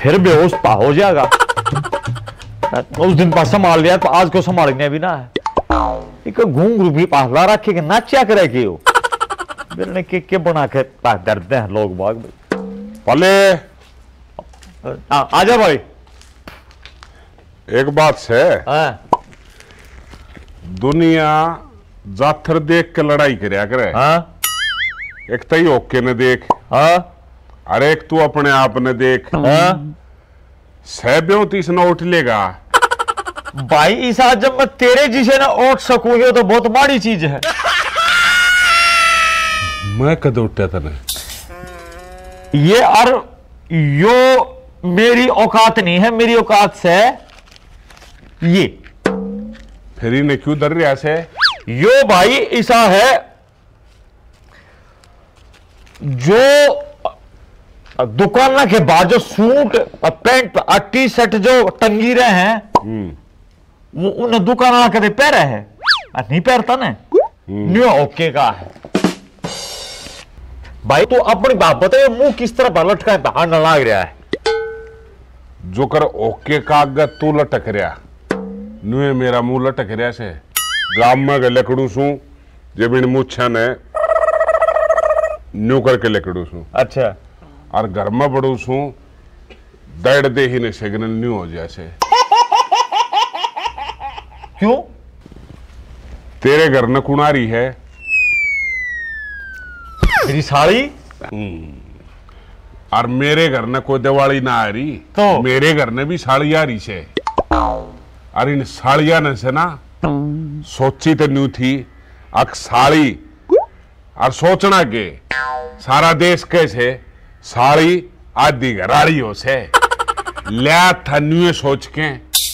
फिर बेहोश पा हो जाएगा। उस दिन पर संभाल लिया तो आज को संभालने भी ना है। घूंघरू भी पाहला रखे के नाचा करे के हो बिरने के बना के डरते हैं लोग बाग। पले आजा भाई। एक बात से दुनिया जाथर देख के लड़ाई करया करे। एक तई ओके ने देख। अरे एक तू अपने आप ने देख। सहब्यों तीस न उठ लेगा भाई। इस आज जब मैं तेरे जिसे ना उठ सकूं ये तो बहुत माड़ी चीज है। मैं कद उठा तने ये और यो मेरी औकात नहीं है। मेरी औकात से ये फिर इन्हें क्यों डर रहा से? यो भाई ऐसा है जो दुकान के बाद जो सूट पैंट टी शर्ट जो टंगी रहे हैं वो उन दुकान कदे पैर है नहीं पैरता ना। न्यू ओके का है भाई। तो अपनी बात बताइए मुंह किस तरह पर लटका बाहर न लाग रहा है। जो कर ओके का अगर तू लटक रहा नुए मेरा मुंह लटक रहा से। गांव में लकड़ू सू जब इन मुच्छा ने न्यू करके लकड़ू सू। अच्छा। और घर में बड़ू सू दौड़ दे ही ने सिग्नल न्यू हो जैसे। क्यों? तेरे घर न कुणारी है मेरी साड़ी। और मेरे घर न कोई दिवाली ना आ रही तो मेरे घर ने भी साड़ी आ रही से। और इन साड़िया ने से ना सोची तो न्यू थी अक साड़ी और सोचना के सारा देश कैसे साड़ी आदि घराड़ी हो से लिया था न्यू सोच के।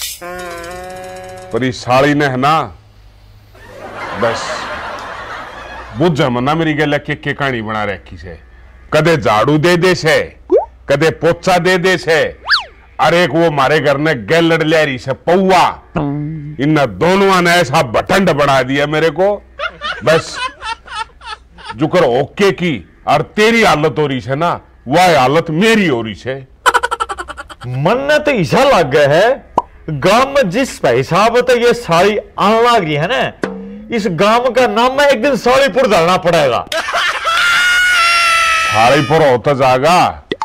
पर इस साड़ी ने है ना बस बुझ मना मेरी गल के कहानी बना रखी से। कदे झाड़ू दे दे से कदे पोचा दे दे से। अरे एक वो मारे घर ने गैल लड़ लिया रही से पौवा। इन दोनों ने ऐसा बटंड बना दिया मेरे को बस जुकर ओके की। और तेरी हालत हो रही है ना वह हालत मेरी हो रही है। मन ने तो ऐसा लग गया है गांव में जिस हिसाब तो ये साड़ी आने लग रही है ना इस गांव का नाम में एक दिन साड़ीपुर डालना पड़ेगा। साड़ीपुर होता जाएगा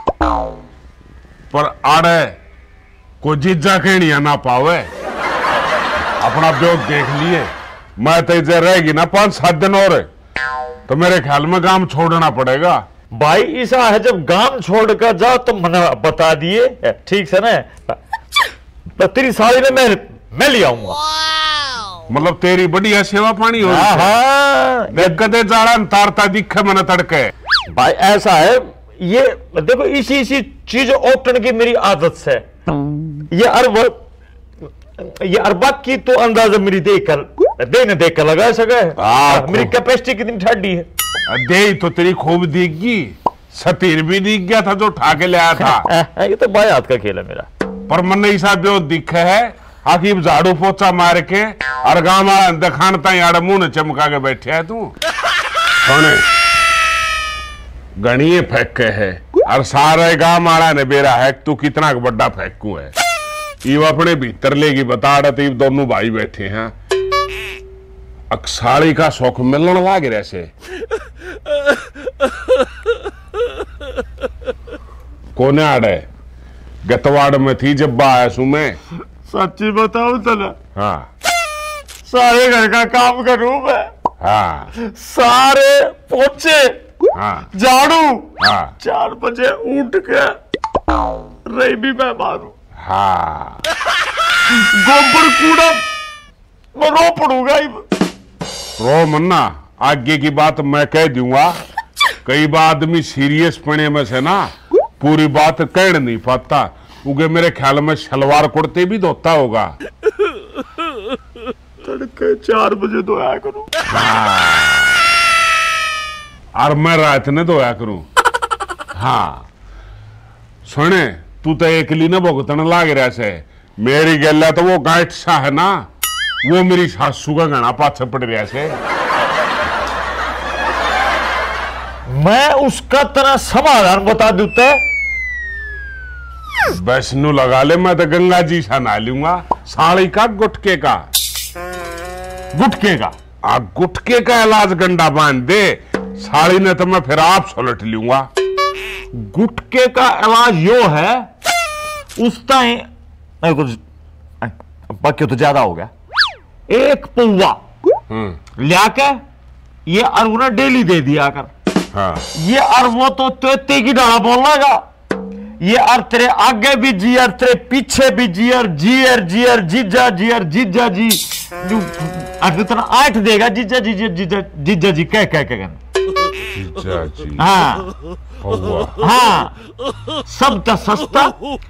पर आड़े को जीजा कहनिया ना पावे। अपना ब्योग देख लिए मैं तो इधर रहेगी ना 5-7 दिन और तो मेरे ख्याल में गांव छोड़ना पड़ेगा। भाई ऐसा है जब गांव छोड़कर जाओ तो मैंने बता दिए ठीक से ना तो तेरी साड़ी में मैं ले आऊंगा। मतलब तेरी बढ़िया सेवा पानी हो रही है। कदे जाड़ा तारता दिखे मैंने तड़के। भाई ऐसा है ये देखो इसी चीज ओपन की मेरी आदत से ये अरबा की तो अंदाजा मेरी देख कर लगा सके। मेरी कैपेसिटी कितनी ठाडी है। दे तो तेरी खूब दिखगी सतीर भी दिख गया था जो उठा के ले आया था। ये तो भाई हाथ का खेल है मेरा। पर मन ऐसा जो दिखे है आखिर झाड़ू पोचा मार के और गांव दखानता यार मुंह चमका के बैठे है तू। गणिये फेंके है और सारे गांव वाला ने बेरा है तू कितना बड़ा फेंकू है। ये अपने भीतर लेगी बता रहे दोनों भाई बैठे हैं अक्साड़ी का शौक मिलने लग रहे से। कोने आड़े गतवाड़ में थी जब आया सू मैं। सच्ची बताऊं तो ना हाँ सारे घर का काम करूं मैं। हाँ सारे पोछे हाँ झाड़ू हाँ 4 बजे उठ के रही भी मैं मारू। हाँ गोबर कूड़ा मैं रो पड़ूंगा। रो मन्ना आगे की बात मैं कह दूंगा। कई बार आदमी सीरियस पने में से ना पूरी बात कह नहीं पाता। उगे मेरे ख्याल में सलवार कुर्ते भी धोता होगा। तड़के 4 बजे धोया करूं। और मैं रात ने धोया करूं। हाँ सुने तू तो एकली न भुगतन लाग रहा से। मेरी गल है तो वो गांठ सा है ना वो मेरी सासू का गणा पाछे पड़ रहा से। मैं उसका तरह समाधान बता दूते बस नु लगा ले, मैं तो गंगा जी सा नहा लूंगा। साड़ी का गुटके का गुटके का इलाज गंडा बांध दे, साड़ी ने तो मैं फिर आप सुलट लूंगा। गुटके का इलाज यो है, उस टाइम बाकी तो ज्यादा हो गया, एक पौवा लिया के ये अरब डेली दे दिया कर। हाँ। ये अरब तो तेते की डाला बोलेगा, ये अर तेरे आगे भी जी और तेरे पीछे भी जी और जीजा जी इतना आठ देगा जीजा जी कह जीजा जी। हाँ हाँ, सब तो सस्ता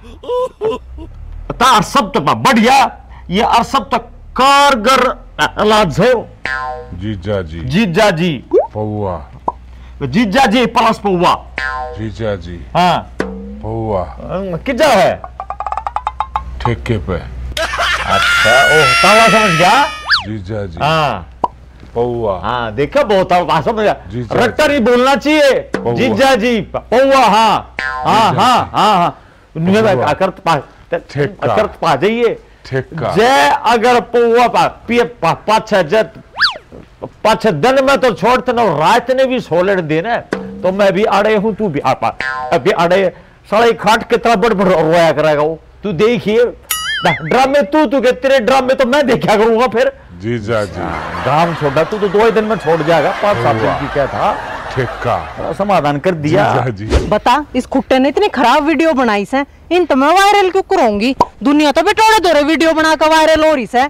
तार, सब तो बढ़िया, ये और सब तो कारगर इलाज हो। जीजा जी पौवा, जीजा जी प्लस पौवा। जीजा जी हाँ पौवा कितना है ठेके पे। अच्छा ओह तावा समझ गया। जीजा जी हाँ पौवा। हाँ देखा, बहुत समझ गया, जीजा रट्टा नहीं बोलना चाहिए। जीजा जी पौवा। हाँ हाँ हाँ हाँ हाँ करत पा जाइए जय, अगर पौवा पाँच दिन में तो छोड़ते ना, रात ने भी सोलट देना, तो मैं भी अड़े हूं, तू भी अभी अड़े साढ़े खाट कितना बड़ रोया करेगा वो, तू देखिए ड्राम में तू के तेरे ड्राम में तो मैं देखा करूंगा फिर। जीजा जी ड्राम छोड़ा तू तो 2 ही दिन में छोड़ जाएगा, 5-7 दिन की क्या था, ठेका समाधान कर दिया। जी। बता, इस खुट्टे ने इतनी खराब वीडियो बनाई से, इन तो मैं वायरल क्यों करूंगी? दुनिया तो बेटोड़े दो रहे वीडियो बना कर वायरल हो रही से।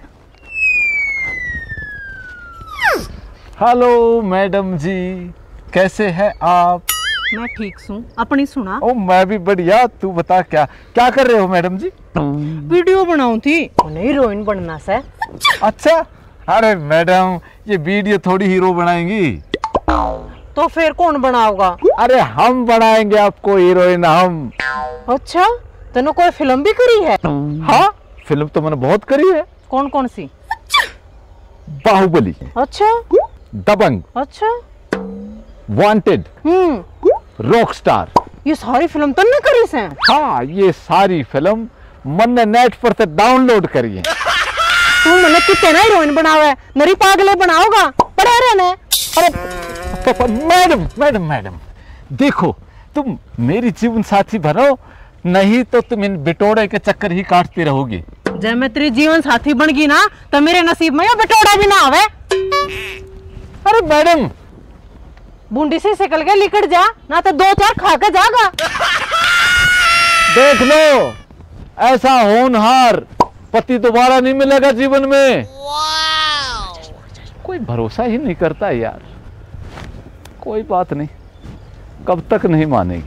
हेलो मैडम जी, कैसे हैं आप? मैं ठीक हूँ, अपनी सुना। ओ मैं भी बढ़िया, तू बता क्या क्या कर रहे हो मैडम जी? वीडियो बनाऊं थी, उन्हें हीरोइन बनना से। अच्छा, अरे मैडम ये वीडियो थोड़ी हीरो बनाएंगी, तो फिर कौन बनाओगा? अरे हम बनाएंगे आपको हीरोइन हम। अच्छा, तूने कोई फिल्म भी करी है? हाँ, फिल्म तो मैंने बहुत करी है। कौन कौन सी? बाहुबली, अच्छा, दबंग, अच्छा, वांटेड, रॉकस्टार, ये सारी फिल्म तुमने करी से? हाँ, ये सारी फिल्म मैंने नेट पर से डाउनलोड करी है। तू मैंने कितने हीरोइन बनावे, नरी पागले बनाओगा पढ़े रहने। अरे मैडम मैडम मैडम देखो, तुम मेरी जीवन साथी बनो, नहीं तो तुम इन बिटोड़े के चक्कर ही काटती रहोगी। जब मैं तेरी जीवन साथी बन गई ना, तो मेरे नसीब में ये बिटोड़ा भी ना आवे। अरे मैडम, बूंदी से निकल के लिकट जा ना, तो 2-4 खा के जागा। देख लो, ऐसा होनहार पति दोबारा नहीं मिलेगा जीवन में। कोई भरोसा ही नहीं करता यार। कोई बात नहीं, कब तक नहीं मानेगी।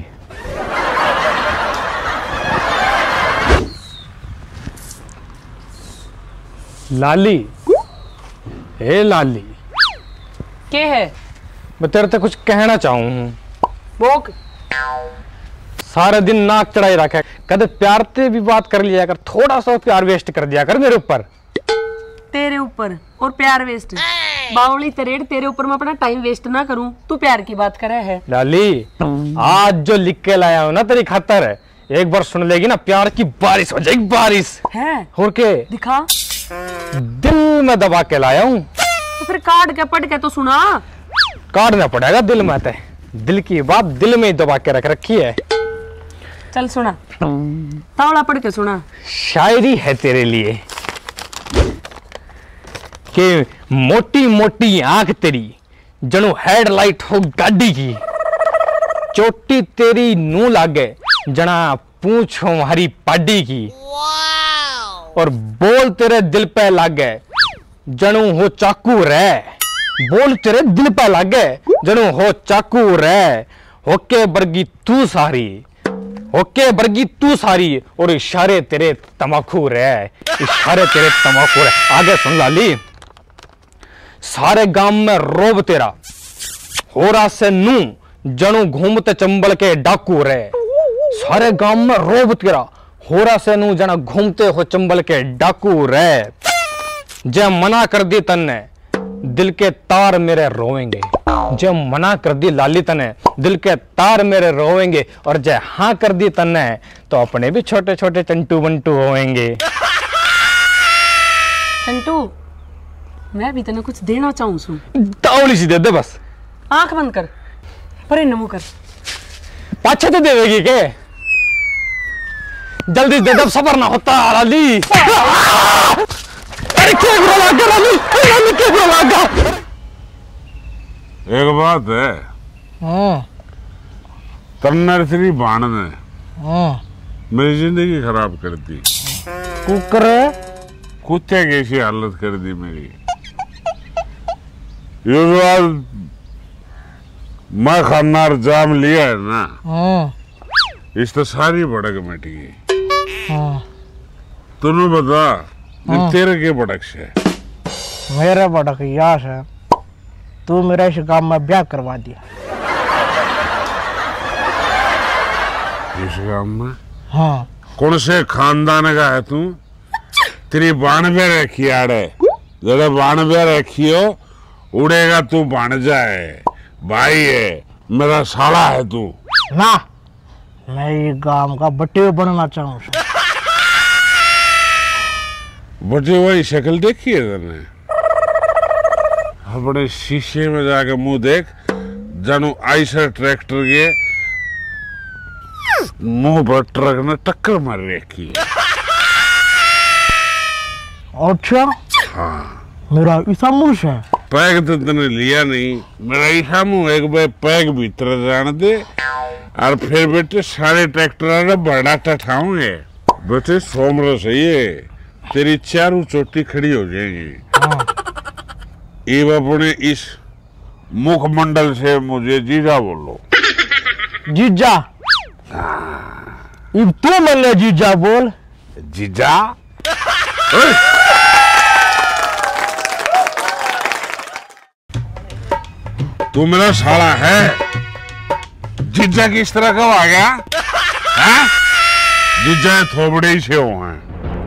लाली, हे लाली, क्या है? मैं तेरे से कुछ कहना चाहूँ। बोक। सारा दिन नाक चढ़ाई रखा है, कदे प्यार से भी बात कर लिया कर, थोड़ा सा प्यार वेस्ट कर दिया कर मेरे ऊपर। तेरे ऊपर और प्यार वेस्ट? बावली तरेड़, तेरे ऊपर मैं अपना टाइम वेस्ट ना करूं, तू प्यार की बात करे है। लाली, आज जो लिख के लाया हूँ ना तेरी खातर है, एक बार सुन लेगी ना, प्यार की बारिश हो जाएगी, बारिश है। और के दिखा। दिल में दबा के लाया हूँ। तो फिर काट के पढ़ के तो सुना। काटना पड़ेगा दिल में, दिल की बात दिल में ही दबा के रख रखी है। चल सुना, तावड़ा पढ़ के सुना। शायरी है तेरे लिए कि मोटी मोटी आंख तेरी जणु हेडलाइट हो गाड़ी की, चोटी तेरी नू लागे जना पूछ हो हरी पाडी की, और बोल तेरे दिल पे लागे जणु हो चाकू रे, बोल तेरे दिल पे लागे जणु हो चाकू रे, होके बरगी तू सारी, होके बरगी तू सारी, और इशारे तेरे तमाकू रे, इशारे तेरे तमाकू रे। आगे सुन लाली, सारे गांव में रोब तेरा होरा से नू जणु घूमते चंबल के डाकू रे, सारे गांव में रोब तेरा होरा से नू जना घूमते हो चंबल के डाकू रे। जे मना कर दी तन्ने दिल के तार मेरे रोएंगे, जब मना कर दी लाली तने दिल के तार मेरे रोएंगे, और जय हाँ कर दी तने तो अपने भी छोटे छोटे चंटू बंटू होएंगे। चंटू, मैं भी तेने कुछ देना चाहूँ सू। तावली सी दे दे बस। आंख बंद कर, पर नमो कर। पाछे तो देवेगी के? जल्दी दे दे, सबर ना होता लाली। अरे क्या बुरा लगा लाली, लाली क्या बुरा लगा। एक बात है, तन्नरसरी बाण ने मेरी जिंदगी खराब कर दी। कुकर कुत्ते कैसी हालत कर दी मेरी। ये जो आज मैं खानार जाम लिया है ना, इस तो सारी भड़क मिट गई। तूने बता, ये तेरे के भड़क से? मेरा भड़क यास है, तू मेरा इस काम में ब्याह करवा दिया। इस काम में? हाँ। कौन से खानदान का है तू? तेरी बाणवे रखी आड़े, जरा बाणवे रखी हो उड़ेगा तू बन जाए। भाई है, मेरा साला है तू ना। मैं ये गांव का बट्टे बनना चाहूँ। बटे वही शक्ल देखी है तूने? अपने शीशे में जाके मुंह देख, जानू आइसर ट्रैक्टर के मुंह पर ट्रक ने टक्कर मार रखी है। अच्छा, हाँ, मेरा ऐसा मुंह है। पैग तो तने लिया नहीं, मेरा ऐसा मुंह एक बार पैग भीतर जान दे, और फिर बेटे सारे ट्रैक्टर बड़ा टठाऊंगे। बेटे सोमरो सही है, तेरी चारों चोटी खड़ी हो जाएगी। अब अपने इस मुखमंडल से मुझे जीजा बोलो। जीजा? अब तू मैंने जीजा बोल। जीजा? तू मेरा साला है? जीजा किस तरह का आ गया? जीजा थोबड़े से हो हैं,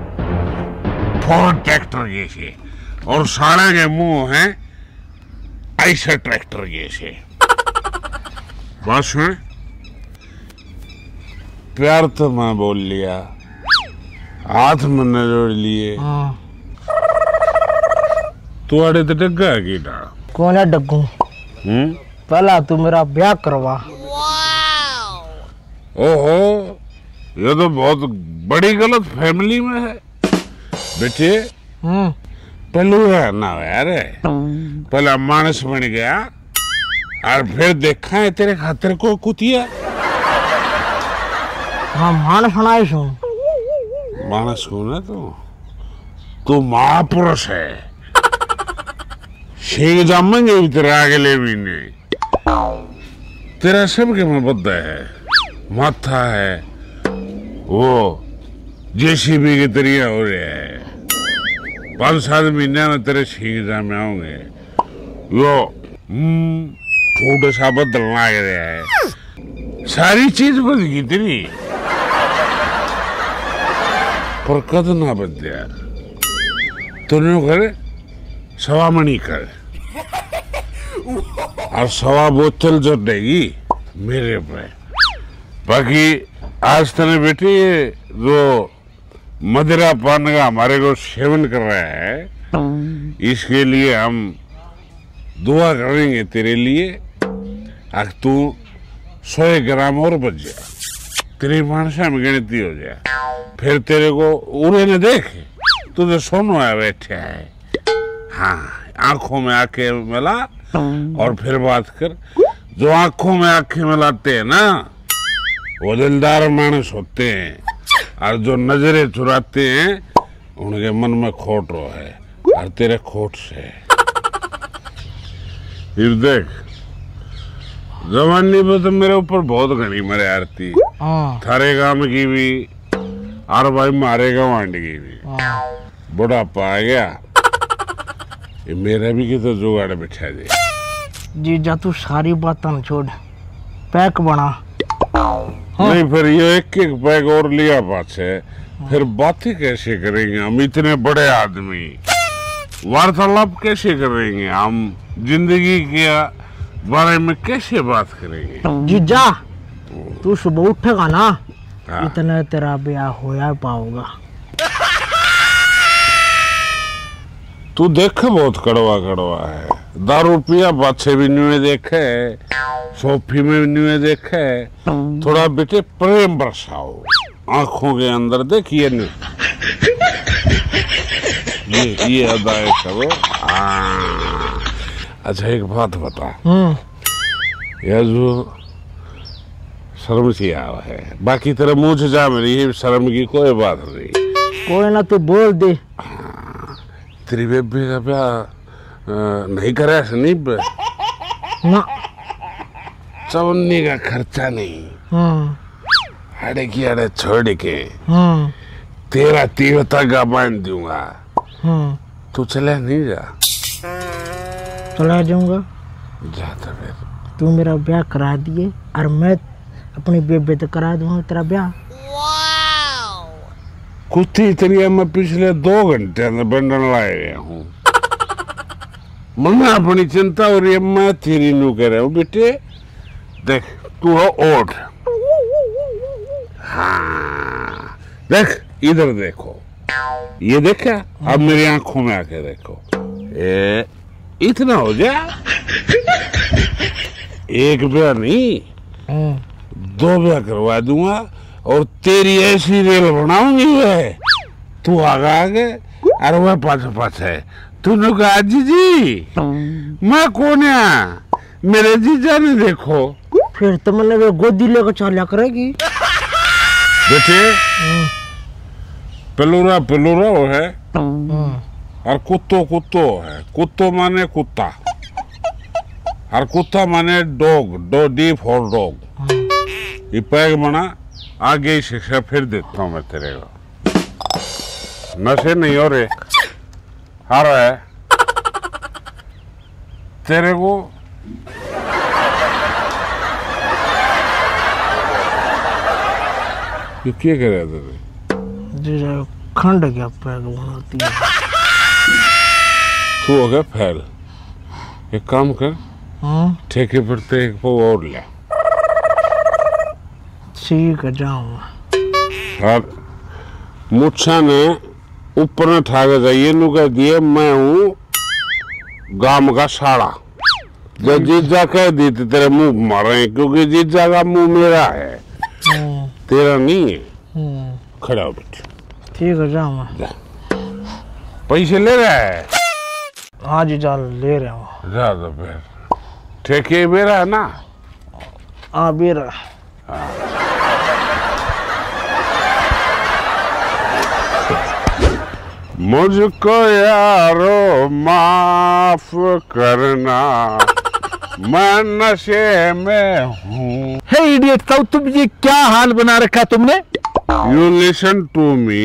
फोर्ड ट्रैक्टर जैसे, और साला के मुंह हैं आइसर ट्रैक्टर जैसे। बस में प्यार तो मैं बोल लिया, हाथ मैंने जोड़ लिए। तू आड़े तो डग्गा है कीटा। कौन है डग्गू? पहला तू मेरा ब्याह करवा। ओहो, ये तो बहुत बड़ी गलत फैमिली में है बेटे। पहलू है ना यार, पहला मानस बन गया और फिर देखा है तेरे खातिर को कुतिया। हाँ, मानस बनाए सो। मानस हो ना तू महापुरुष है। शेख जामेंगे भी तेरे आगे ले भी नहीं। तेरा सब के में बद्दा है, माथा है, वो जेसीबी के तरिया हो रहा है। 5-7 महीने में तेरे शेख जामे आऊंगे, वो थोड़ा सा बदलना लग रहा है। सारी चीज बदल गई तेरी, पर कद ना बदलिया। तूने कर सवा मणि कर, और सवा बोतल जो देगी मेरे पे। बाकी आज तने बेटी जो मदिरा पान का हमारे को सेवन कर रहा है, इसके लिए हम दुआ करेंगे तेरे लिए। अब तू 100 ग्राम और बच जाए, तेरी मानसा में गिनती हो जाए। फिर तेरे को उड़े ने देख, तू तो सोनो है बैठे है। हाँ, आंखों में आंखें मिला और फिर बात कर। जो आंखों में आंखें मिलाते हैं ना, वो दिलदार मानस होते हैं, और जो नजरें चुराते हैं उनके मन में खोट रो है, और तेरे खोट से। फिर देख, जवानी पे तो मेरे ऊपर बहुत घनी मरे आरती, थारे गांव की भी और भाई मारे गांव की भी। बुढ़ापा आ गया, ये मेरा भी कितना जुगाड़ बैठा दे। जीजा तू सारी बातें छोड़, पैक बना। नहीं, फिर ये एक पैक और लिया पाछे, फिर बातें कैसे करेंगे हम? इतने बड़े आदमी वार्तालाप कैसे करेंगे हम? जिंदगी क्या बारे में कैसे बात करेंगे? जीजा तू सुबह उठेगा ना, हाँ। इतना तेरा ब्याह होया पाओगा। तू देखे बहुत कड़वा कड़वा है। दारू पिया बादशाह भी न्यूए देखे, सोफी में न्यूए देखे। थोड़ा बेटे प्रेम बरसाओ आंखों के अंदर, देखिए नहीं ये अदाएं करो। अच्छा एक बात बता, यह जो शर्म सी आ है, बाकी तेरा मुंह से जा मेरी शर्म की कोई बात नहीं। कोई ना तू बोल दे। तेरी बेबी का ब्याह नहीं करे सनीप ना चवन्नी का खर्चा नहीं, अड़े की अड़े छोड़ के तेरा तीव्रता का बांध दूंगा। तू चले नहीं जा? चला जाऊंगा। जा तो फिर। तू मेरा ब्याह करा दिए और मैं अपनी बेबे तो करा दूंगा तेरा ब्याह। कुत्ती तेरी मैं पिछले 2 घंटे अंदर बंडन लाए गया हूँ। मम्मा अपनी चिंता हो रही है, मैं तेरी नू कह रहा हूँ बेटे देख तू हो ओट। हाँ देख इधर देखो, ये देखा अब मेरी आंखों में आके देखो। इतना हो जा, एक ब्याह नहीं 2 ब्याह करवा दूंगा और तेरी ऐसी रेल बनाऊंगी वह, तू आगे और वह पाछे पाछे। तूने कहा जीजी मैं कौन है, मेरे जीजा ने देखो। फिर तो मैंने वो गोदी लेकर चला करेगी। बेटे पेलूरा पेलूरा वो है और कुत्तो कुत्तो है। कुत्तो माने कुत्ता और कुत्ता माने डॉग, डी फॉर डॉग। ये पैग बना, आगे ही शिक्षा फिर देता हूँ मैं तेरे को। नशे नहीं हो रहे, हार है तेरे को। ये क्या कर रहा था? जीजा खंड गया पैग बनाती है। तू हो गया फैल, एक काम कर ठेके पर ते एक पौ और ले। ठीक है जाऊंगा। और मुच्छा ने ऊपर न ठाके जाइए नु कह दिए मैं हूँ गांव का साड़ा। जो जीजा कह दी थी तेरे मुंह मारे, क्योंकि जीजा का मुंह मेरा है तेरा नहीं है। खड़ा हो बेटे। ठीक है जाऊंगा। पैसे ले रहा है? हाँ जीजा ले रहा हूँ। जा तो फिर ठेके मेरा है ना? हाँ मेरा। मुझको यारो माफ करना, मैं नशे में हूँ। हे इडियट साहब, तुम ये क्या हाल बना रखा तुमने? You listen to me,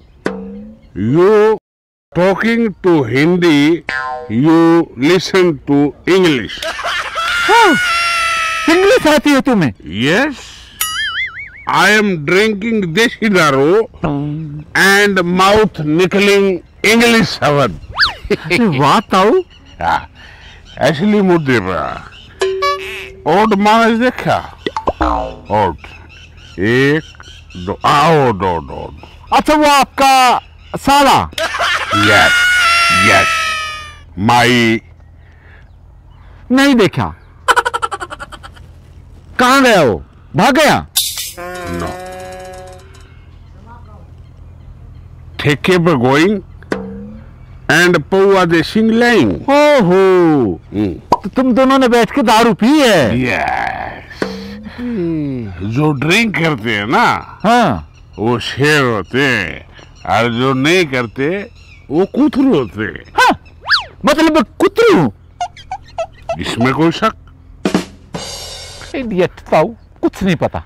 you talking to Hindi, you listen to English. English आती है तुम्हें? यस, आई एम ड्रिंकिंग देसी दारू एंड माउथ निकलिंग इंग्लिश शब्द। वाह ताऊ, असली मुद्दे पर ओट मानस देखा? ओट 1 2 आओ दो। अच्छा वो आपका साला? यस यस माई। नहीं देखा। कहाँ गया वो? भाग गया? नो, ठेके पर गोइंग एंड पौआ दे सिंग लाइंग। ओहो, तो तुम दोनों ने बैठ के दारू पी है? यस। जो ड्रिंक करते हैं ना, हाँ, वो शेर होते हैं और जो नहीं करते वो कुतरू होते हैं। हाँ, मतलब कुतरू हूँ? इसमें कोई शक? इडियट ताऊ, कुछ नहीं पता।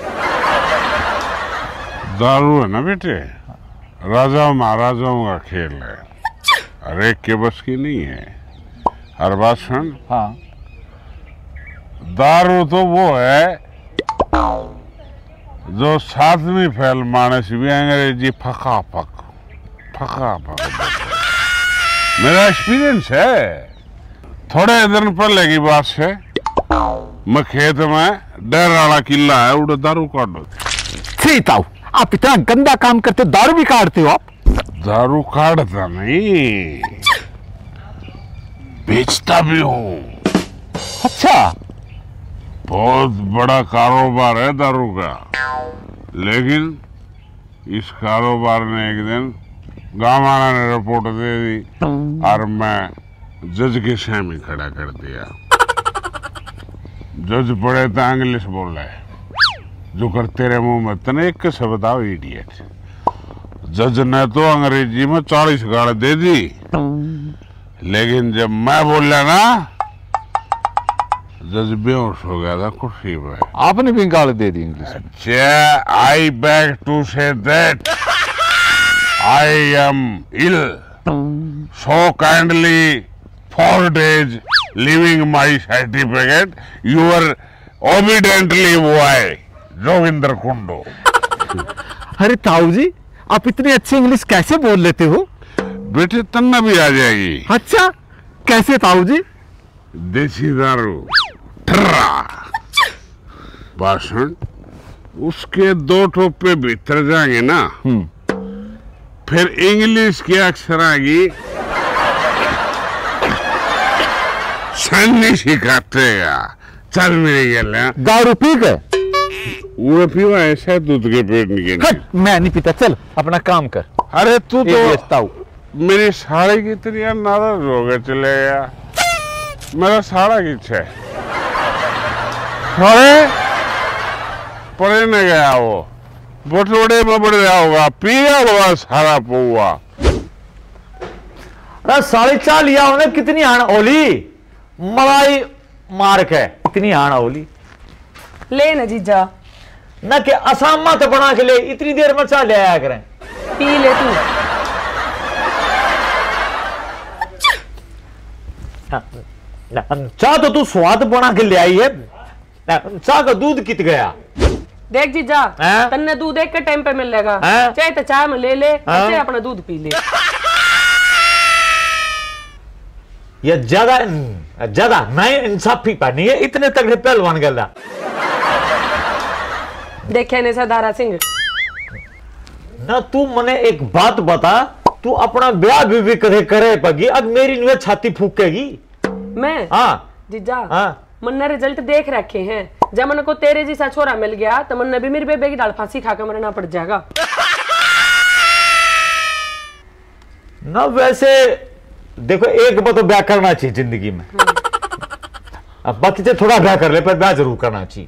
दारू है ना बेटे, राजाओं महाराजाओं का खेल है, हर एक के बस की नहीं है। हर बात सुन। हाँ, दारू तो वो है जो सातवीं फैल मानस भी अंग्रेजी फका फक मेरा एक्सपीरियंस है। थोड़े दिन पहले की बात है, मैं खेत में डर वाला किला है, उड़े दारू काटो। छी ताऊ, आप इतना गंदा काम करते हो, दारू भी काटते हो आप? दारू काटता नहीं, बेचता भी हूँ। अच्छा, बहुत बड़ा कारोबार है दारू का, लेकिन इस कारोबार ने एक दिन गाँव वाला ने रिपोर्ट दे दी और मैं जज के सामने खड़ा कर दिया। जज पड़े तो इंग्लिश बोल रहे, जो कर तेरे मुंह में तने एक से बताओ इडियट। जज ने तो अंग्रेजी में 40 गाड़ दे दी, लेकिन जब मैं बोला ना, जज बेहोश हो गया था कुर्सी पे। आपने भी गाली दे दी इंग्लिश में? I beg to say that I am ill, so kindly 4 days leaving my certificate, your obediently boy, Joginder Kundo. अरे ताऊ जी, आप इतनी अच्छी इंग्लिश कैसे बोल लेते हो? बेटे तन्ना भी आ जाएगी। अच्छा, कैसे ताऊ जी? देसी दारू, ठर्रा, भाषण, उसके 2 टोपे भीतर जाएंगे ना, फिर इंग्लिश के अक्षर आएगी, सन्नी सिखातेगा। चल मेरे गले दारू पी गए? वो पीवा ऐसा दूध के पेट निकले। मैं नहीं पीता, चल अपना काम कर। अरे तू तो ताऊ मेरी साड़ी की तरह नाराज हो गया, चले गया। मेरा साड़ा किच्छा है, अरे पड़े न गया, वो बटोड़े में बढ़ गया होगा, पिया होगा सारा पौआ। अरे 4.5 लिया उन्हें, कितनी हाण ओली मलाई मार के, इतनी हाण ओली ले न जीजा, न कि असम मत बना के ले, इतनी देर में चाह ले आया करें। पी ले तू। चाह तो तू स्वाद बना के ले आई है, चाह का दूध कित गया। देख जीजा, तन्ने दूध एक के टाइम पे मिलेगा, चाहे तो चाय में ले ले, चाहे अपना दूध पी ले। ये ज्यादा नहीं इंसाफी पानी है, इतने तगड़े पहलवान गला। देखे ने सरदारा सिंह ना, तू मने एक बात बता, तू अपना ब्याह भी कदे करे पगी, अब मेरी नुए छाती फूकेगी। मैं? हाँ जीजा, हाँ, मन्ने रिजल्ट देख रखे हैं, जब मन को तेरे जैसा छोरा मिल गया तो मन्ने भी मेरी बेबे की दाल फांसी खाकर मरना पड़ जाएगा। ना वैसे देखो, एक बार तो ब्याह करना चाहिए जिंदगी में, अब बाकी से थोड़ा ब्याह कर ले, पर ब्याह जरूर करना चाहिए।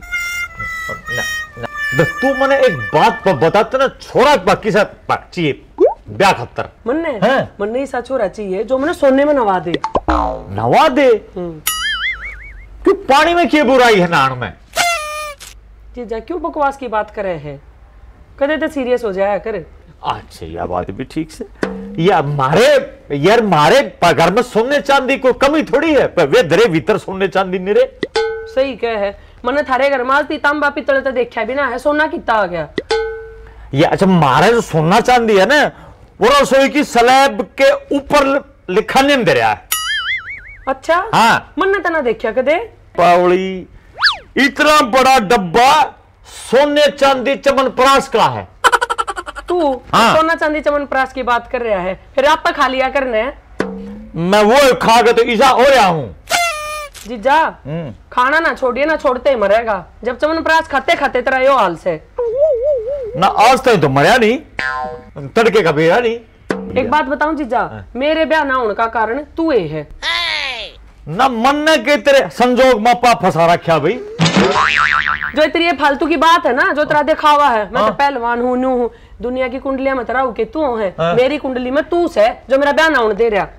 तू मने एक बात बताते ना, छोरा बाकी साथ चाहिए ब्याह खतर। मन्ने ऐसा छोरा चाहिए जो मैंने सोने में नवा दे। नवा दे? क्यों, पानी में क्या बुराई है नान में? जीजा क्यों बकवास की बात कर रहे हैं, कदे तो सीरियस हो जाया कर। अच्छा, यह बात भी ठीक से, यार मारे घर में सोने चांदी को कमी थोड़ी है, पर वे दरे भीतर सोने चांदी निरे। सही कह है, मैंने थारे घर में तांबा पित्तल तो देखा भी ना है, सोना कितना आ गया। ये अच्छा, मारे जो सोना चांदी है ना, वो रसोई की स्लैब के ऊपर लिखा नहीं दे रहा है। अच्छा हाँ, मैंने तो ना देखा कदे। पावली, इतना बड़ा डब्बा सोने चांदी चमनप्राश का है। तू सोना चांदी चमनप्राश की बात कर रहा है, फिर आप खा लिया करने। मैं वो खा के तो ईसा हो रहा हूँ। जीजा खाना ना छोड़िए, ना छोड़ते ही मरेगा। जब चमनप्राश खाते खाते तेरा यो हाल से ना, आज तक तो मरा नहीं, तड़के का बेरा नहीं। एक बात बताऊं जीजा, मेरे ब्याह ना होने का कारण तू ये है ना, मन के तेरे संजोग मापा फंसा रखा भाई। जो तेरी ये फालतू की बात है ना, जो तेरा दिखावा है, मैं तो पहलवान हूँ, नू हूँ, दुनिया की कुंडलियां में तेरा के तू है, मेरी कुंडली में तू है जो मेरा ब्याह ना होने दे रहा।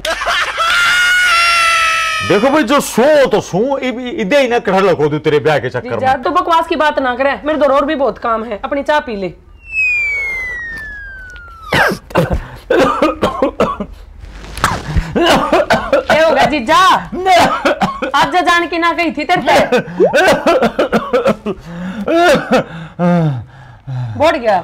देखो भाई, जो सो तो सो इधे ही ना कढ़ को दू तेरे ब्याह के चक्कर में। तो बकवास की बात ना करे, मेरे दो और भी बहुत काम है, अपनी चाय पी ले। क्या होगा जीजा, आज जा जान की ना गई थी तेरे पे, बढ़ गया।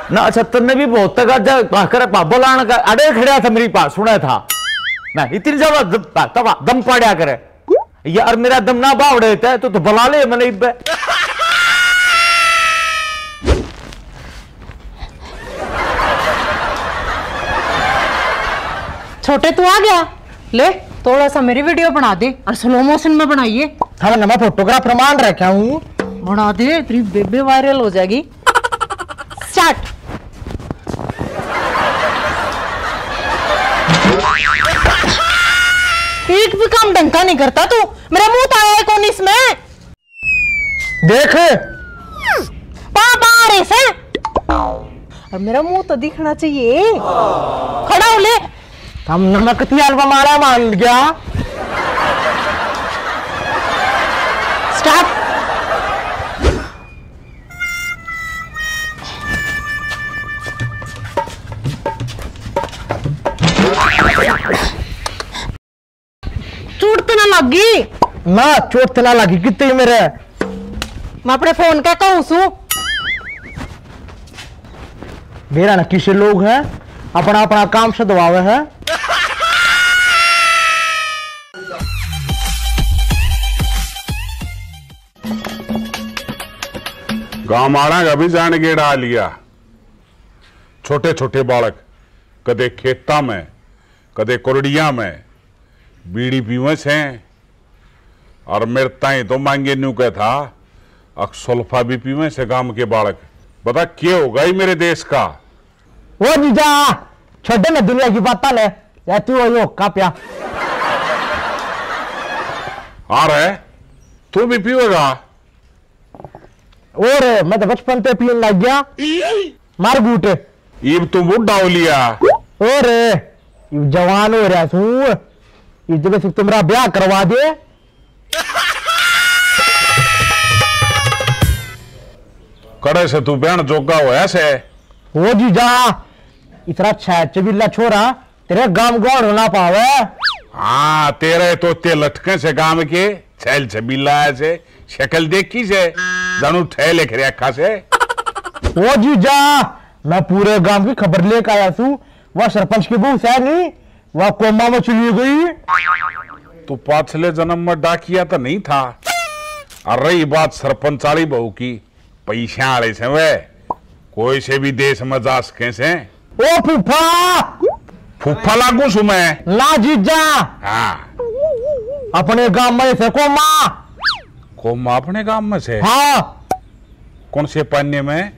ना अच्छा तन्ने भी बहुत तक कर बोलान का अड़े खड़ा था मेरी पास सुना था ना इतनी ज्यादा दम पाड़ा करे यार मेरा दम ना बावड़े था तो बुला ले मैंने इब्बे छोटे तू आ गया ले थोड़ा सा मेरी वीडियो बना दे और स्लो मोशन में बनाइए। हाँ मैं फोटोग्राफर मान रखा हूँ। बना दे तेरी बेबे वायरल हो जाएगी। स्टार्ट। एक भी काम ढंग का नहीं करता तू। मेरा मुंह तो आया है कौन इसमें देख पापा आ रहे से और मेरा मुंह तो दिखना चाहिए। खड़ा हो ले। हम नमक तेल हमारा मान गया। स्टार्ट। चोट तो ना लगी ना चोट तो ना लगी कितने मेरे मैं अपने फोन का कहूं सू मेरा ना किसी लोग है अपना अपना काम से दबावे है। गांव माड़ा का भी जान गेड़ा लिया। छोटे छोटे बालक कदे खेता में कदे कुरडिया में बीड़ी पीवस हैं और मेरे ताई तो मांगे न्यू का था अक्सुल्फा भी पीवे से गांव के बालक। बता क्या होगा ही मेरे देश का। वो जीजा छोटे में दुनिया की बात ले या तू यो काप्या आ रहे तू भी पीवेगा। और मैं तो बचपन से पीने लग गया मार बूटे। इब तू बुढ़ा हो लिया। और जवान हो रहा तू इस जगह से तुम्हारा ब्याह करवा दे। कड़े से तू बहन जोगा हो ऐसे। वो जीजा इतना चबीला छोरा तेरे गांव गौड़ होना पावे। हाँ तेरे तो ते लटके से गांव के छैल छबीला ऐसे शक्ल देखी से जानू ठे लिख रखा से। वो जीजा मैं पूरे गांव की खबर लेकर आया हूँ। वह सरपंच की बहू है नहीं वह कोमा में चली गई। तू पाछले जन्म में डाकिया तो नहीं था। और रही बात सरपंच वाली बहू की पैसा वाले से वे कोई से भी देश में जा सके से। ओ फूफा फूफा लागू सु मैं ना जीजा। हाँ अपने गांव में से कोमा अपने गांव में से। हाँ कौन से पाने में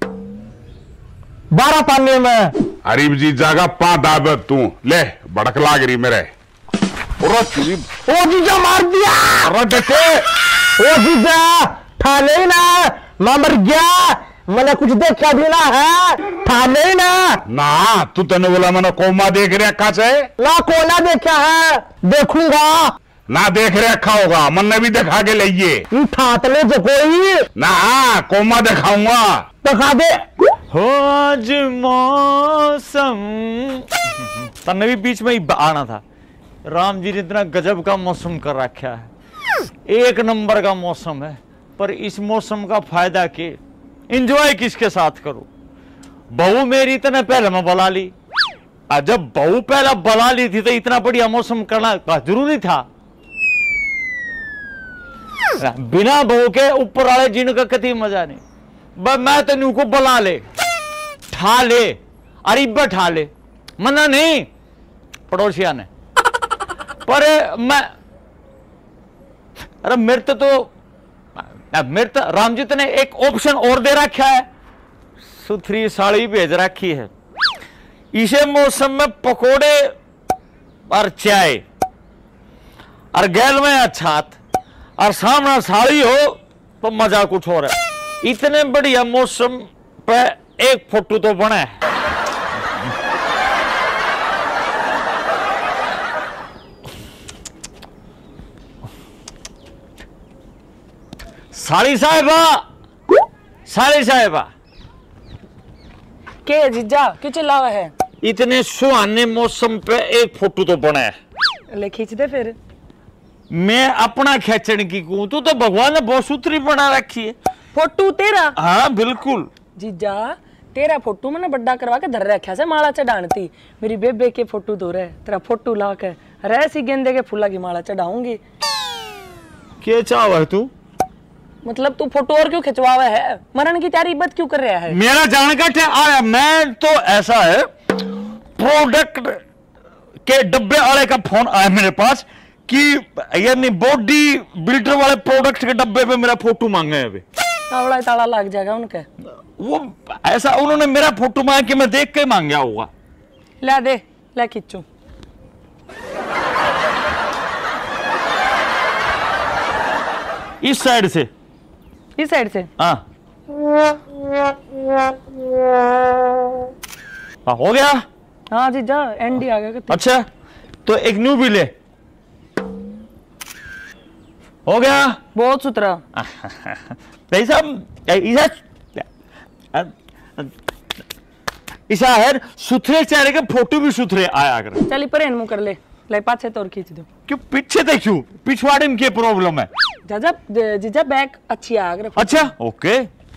12 पाने में। अरीब जी जागा पा दाबत तू ले भड़क लाग रही मेरे। ओ जीजा मार दिया। ओ जीजा ठाले ना मैं मर गया मैंने कुछ देखा भी ना है ठाले ना तू तेने बोला मैंने कोमा देख रखा से ना कोना देखा है देखूंगा ना देख रखा होगा मन ने भी दिखा के लाइए। ठातले जो कोई ना कोमा दिखाऊंगा दिखा दे। हो आज मौसम तन्ने भी बीच में ही आना था। राम जी ने इतना गजब का मौसम कर रखा है। एक नंबर का मौसम है पर इस मौसम का फायदा के एंजॉय किसके साथ करो। बहू मेरी इतने पहले मैं बुला ली। जब बहू पहला बुला ली थी तो इतना बढ़िया मौसम करना जरूरी था। बिना बहू के ऊपर वाले जीने का कति मजा नहीं। बस मैं तेन को बुला ले ठा ले अरे ठा ले मना नहीं पड़ोसिया ने। पर मैं अरे मेरे तो राम जी ने एक ऑप्शन और दे रखा है। सुथरी साड़ी भेज रखी है। इसे मौसम में पकोड़े और चाय और गैल में अछात और सामने साड़ी हो तो मजा कुछ हो रहा है। इतने बढ़िया मौसम पे एक फोटो तो बना है। साड़ी साहिबा के जीजा क्यों चिल्लावा है? इतने सुहाने मौसम पे एक फोटो तो बना है। ले खींच दे फिर। मैं अपना खेचने की कहूं तू तो भगवान ने बहुत सूत्री बना रखी है। फोटो तेरा? हाँ बिल्कुल। जीजा तेरा फोटो मैंने बड्डा करवा के धर रखा से माला चढ़ाती। मेरी बेबे के फोटो दो रहे, तेरा फोटो ला के ऐसी गेंदे के फूला की माला चढ़ाऊंगी। क्या चाह है तू? मतलब तू फोटो और क्यों खिंचवावा है? मरण की तैयारी बद क्यों कर रहा है? मेरा जानकट है आया, मैं तो ऐसा है प्रोडक्ट के डब्बे वाले का फोन आया मेरे पास कि यानी बॉडी बिल्डर वाले प्रोडक्ट के डब्बे पे मेरा फोटो मांगे हैं अभी। तावड़ा ताला लग जाएगा उनके। वो ऐसा उन्होंने मेरा फोटो मांगा कि मैं देख के मांग गया होगा। ला दे, ला खींचू। इस साइड से, इस साइड से। हाँ हो गया। हाँ जीजा एंडी आ गया। अच्छा तो एक न्यू भी ले। हो गया। बहुत सुथरा। ऐसा है सुथरे चेहरे के फोटो भी सुथरे आया कर। चल पर मुंह कर ले, ले पाछे तोड़ खींच दो। क्यों पीछे तक क्यों? पिछवाड़े में क्या प्रॉब्लम है? जीजा जीजा बैक अच्छी आ गया। अच्छा ओके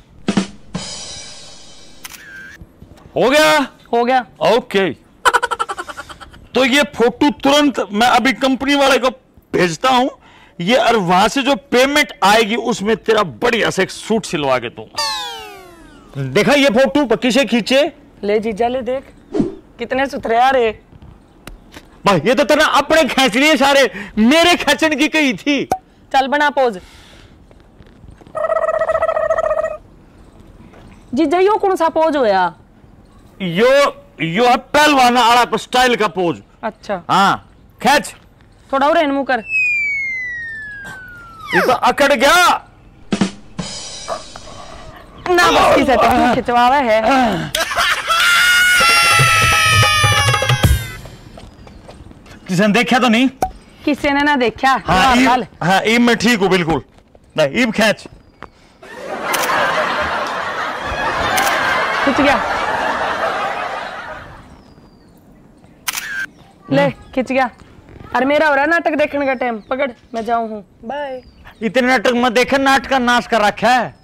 हो गया। हो गया ओके तो ये फोटो तुरंत मैं अभी कंपनी वाले को भेजता हूं ये, और वहां से जो पेमेंट आएगी उसमें तेरा बढ़िया से एक सूट सिलवा के दूंगा। देखा ये फोटो किसे खींचे? ले जीजा ले, देख कितने सुथरे आ रहे। भाई ये तो तेरा अपने खींच लिए सारे, मेरे खींचने की कही थी। चल बना पोज। जीजा यो कौन सा पोज होया? यो है पहलवान आड़ा स्टाइल का पोज। अच्छा हाँ खींच थोड़ा और मुंह कर। ये तो अकड़ गया ना, बस की सेटिंग खिंचवावा है। किसी ने देखा तो नहीं? किसी ने ना देखा। हाँ ईब मैं ठीक हूँ बिल्कुल। नहीं ईब खींच। खिंच गया, ले खिंच गया। अरे मेरा हो रहा नाटक देखने का टाइम, पकड़ मैं जाऊं हूँ, बाय। इतने नाटक मत देखे, नाटक का नाश कर रखा है।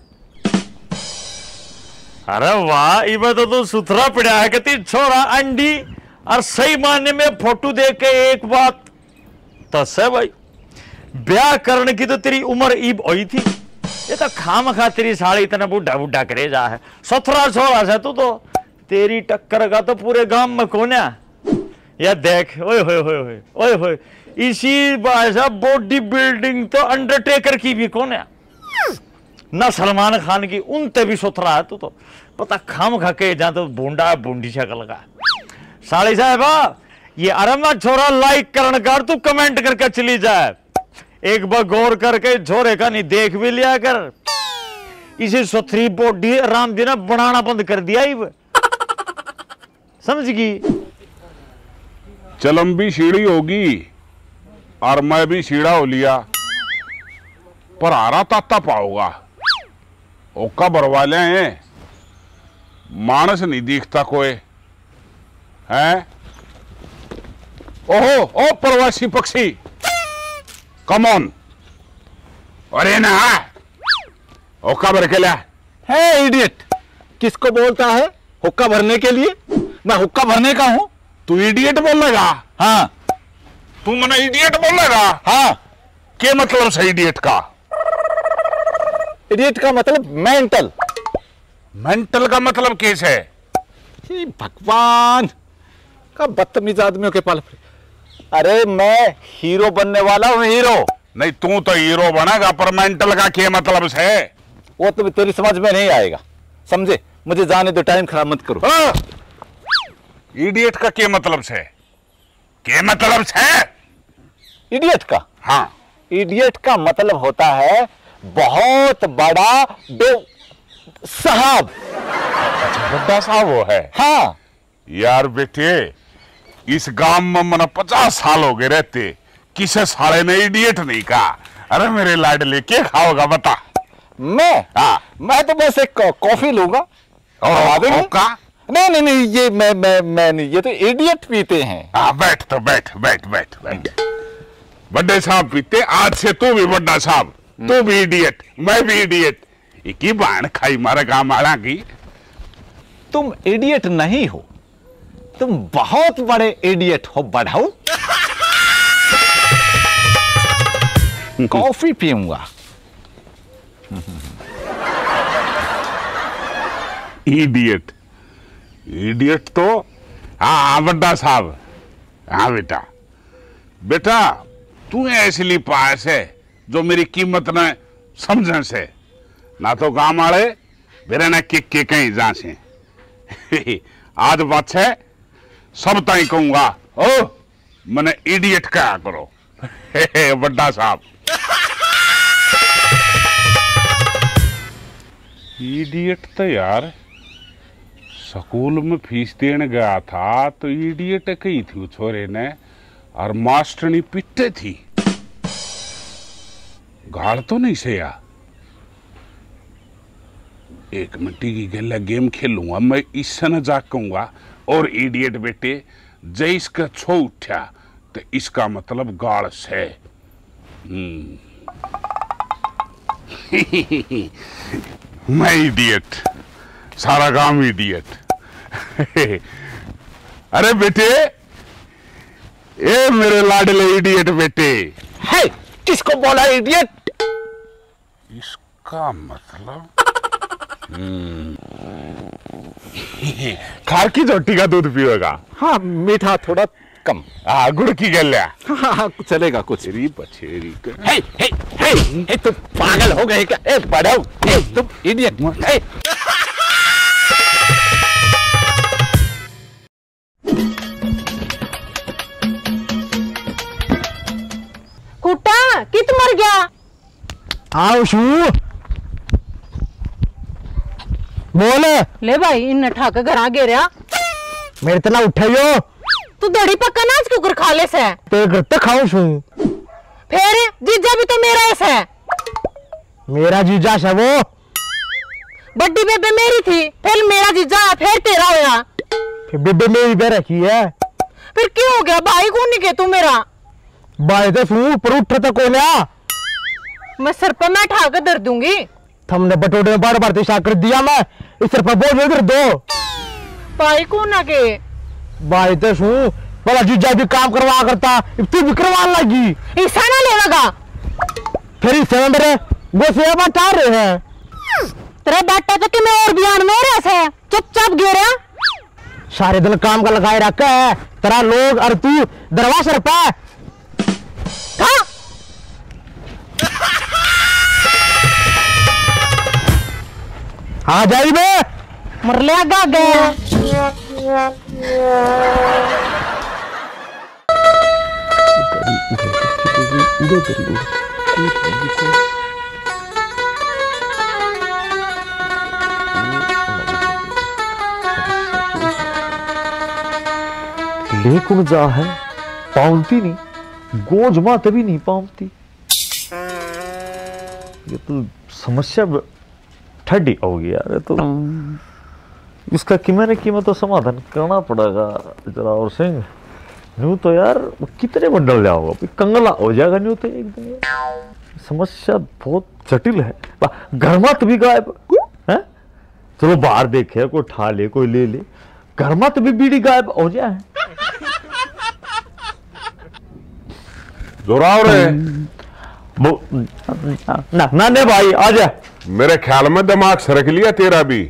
अरे वाह इबे तो तू सुथरा पड़ा है कि छोरा अंडी और सही मायने में फोटो देख के एक बात तो से भाई ब्याह करने की तो तेरी उम्र ईब हुई थी। ये तो खाम खा तेरी साड़ी इतना बुढ़ा बुढ़ा करे जा है। सत्रह छोरा से तू तो, तेरी टक्कर का तो पूरे गांव में कौन है? या देख ओए होए होए होए ओए होए, इसी बाजा बॉडी बिल्डिंग तो अंडरटेकर की भी कौन है ना, सलमान खान की उनते भी सुथरा है तू तो। पता खाम खा के जा तो बूंडा बूंडी शक्ल का साड़ी साहबा। ये अरमा छोरा लाइक करने का तू कमेंट करके चली जाए, एक बार गौर करके छोरे का नहीं देख भी लिया कर। इसे सुथरी बॉडी आराम देना बनाना बंद कर दिया समझ गई? चलम भी सीढ़ी होगी और मैं भी सीढ़ा हो लिया, पर आरा ताता पाओगा ओका भरवा ले हैं। मानस नहीं दिखता कोई है। ओहो ओ प्रवासी पक्षी कम ऑन। अरे ना ओका भर के लिया है इडियट। किसको बोलता है हुक्का भरने के लिए? मैं हुक्का भरने का हूं। तू इडियट बोलेगा? हाँ तू मना इडियट बोलेगा? हाँ। क्या मतलब से इडियट का? इडियट का मतलब मेंटल। मेंटल का मतलब कैसे? भगवान का बदतमीज आदमियों के पाल। अरे मैं हीरो बनने वाला हूँ, हीरो। नहीं तू तो हीरो बनेगा, पर मेंटल का क्या मतलब से? वो तो तेरी समझ में नहीं आएगा, समझे? मुझे जाने दो, टाइम खराब मत करो। इडियट का क्या मतलब से? क्या मतलब से इडियट का? हाँ इडियट का मतलब होता है बहुत बड़ा साहब। बड़ा साहब वो है? हाँ यार बेटे इस गांव में मना 50 साल हो गए रहते, किसे साले ने इडियट नहीं कहा। अरे मेरे लाडले क्या खाओगा बता? मैं? हाँ मैं तो बस एक कॉफी लूंगा और का? नहीं नहीं नहीं, ये मैं नहीं, ये तो इडियट पीते हैं। हाँ बैठ तो बैठ बैठ बैठ बैठ। बड़े साहब पीते, आज से तू भी बड़ा साहब, तू भी इडियट मैं भी इडियट। एक ही बाण खाई मारे गांव वाला की। तुम इडियट नहीं हो, तुम बहुत बड़े इडियट हो बढ़ाऊ। कॉफी पीऊंगा। इडियट, इडियट तो हाँ बड्डा साहब। हाँ बेटा, बेटा तू ऐसी पास है जो मेरी कीमत न समझने से, ना तो गांव वाले मेरे ने के कहीं जा से। आज बात है सब ताई कहूंगा, ओ मैंने इडियट कहा करो। बड्डा साहब इडियट तो यार स्कूल में फीस देने गया था तो इडियट कही थी छोरे ने, और मास्टरनी पिटे थी। गाड़ तो नहीं से यार। एक मिनटी की गला गेम खेलूंगा मैं, इससे न जा कहूंगा और इडियट बेटे जय इसका छो उठा तो इसका मतलब गाड़ से। मैं इडियट, सारा गांव इडियट। अरे बेटे, ए मेरे लाडले इडियट बेटे। है किसको बोला इडियट? इसका मतलब खार की रोटी का दूध पिएगा? हाँ, मीठा थोड़ा कम। हाँ, गुड़ की गल्या? हाँ, चलेगा कुछ। पछेरी तुम पागल हो गए क्या? ए बढ़ाओ, तुम इडियट। कुटा कित मर गया? आओ शू बोल। ले भाई इन ठाक घर आगे रहा मेरे तना उठाइयो। तू दड़ी पक्का नाच क्यों कर खा ले से? ते घर तक खाऊं शू। फिर जीजा भी तो मेरा ऐसा है। मेरा जीजा है वो। बड्डी बेबे मेरी थी, फिर मेरा जीजा, फिर तेरा होया। फिर बेबे मेरी बह रखी है। फिर क्यों हो गया? भाई कौन नहीं के तू मेरा? भाई तो शू पर उठ तक को लिया। मैं सर पर मैं ठाक दर दूंगी। हमने बटोटे में बार बार पेशा कर दिया। मैं इस सर पर बोल इधर दो। भाई कौन ना के? भाई तो शू बड़ा जीजा भी काम करवा करता, तू भी करवाने लगी। ईसा ना लेगा फिर इस सिलेंडर वो से बता रहे हैं। तेरा बाटा तो कि मैं और बयान में रहा से चुपचाप गिरा। सारे दिन काम का लगाए रखा है तेरा लोग, और तू दरवाजा पे हाँ। आ जाई बे मर ले आगा गया। लेकिन जा है पाउंती नहीं, गोज माँ तभी नहीं पाउंती। ये तो समस्या ठंडी होगी यार। ये तो इसका कीमत तो समाधान करना पड़ेगा जरावर सिंह। न्यू तो यार कितने बंडल जाओगा, कंगला हो जाएगा न्यू तो एक दिन। समस्या बहुत जटिल है। घर मत भी गायब है। चलो बाहर देखे, कोई ठा ले, कोई ले ले। घर मत भी बीड़ी गायब हो जाए। जोराव रे ना ने भाई आ जा। मेरे ख्याल में दिमाग सरक लिया तेरा भी।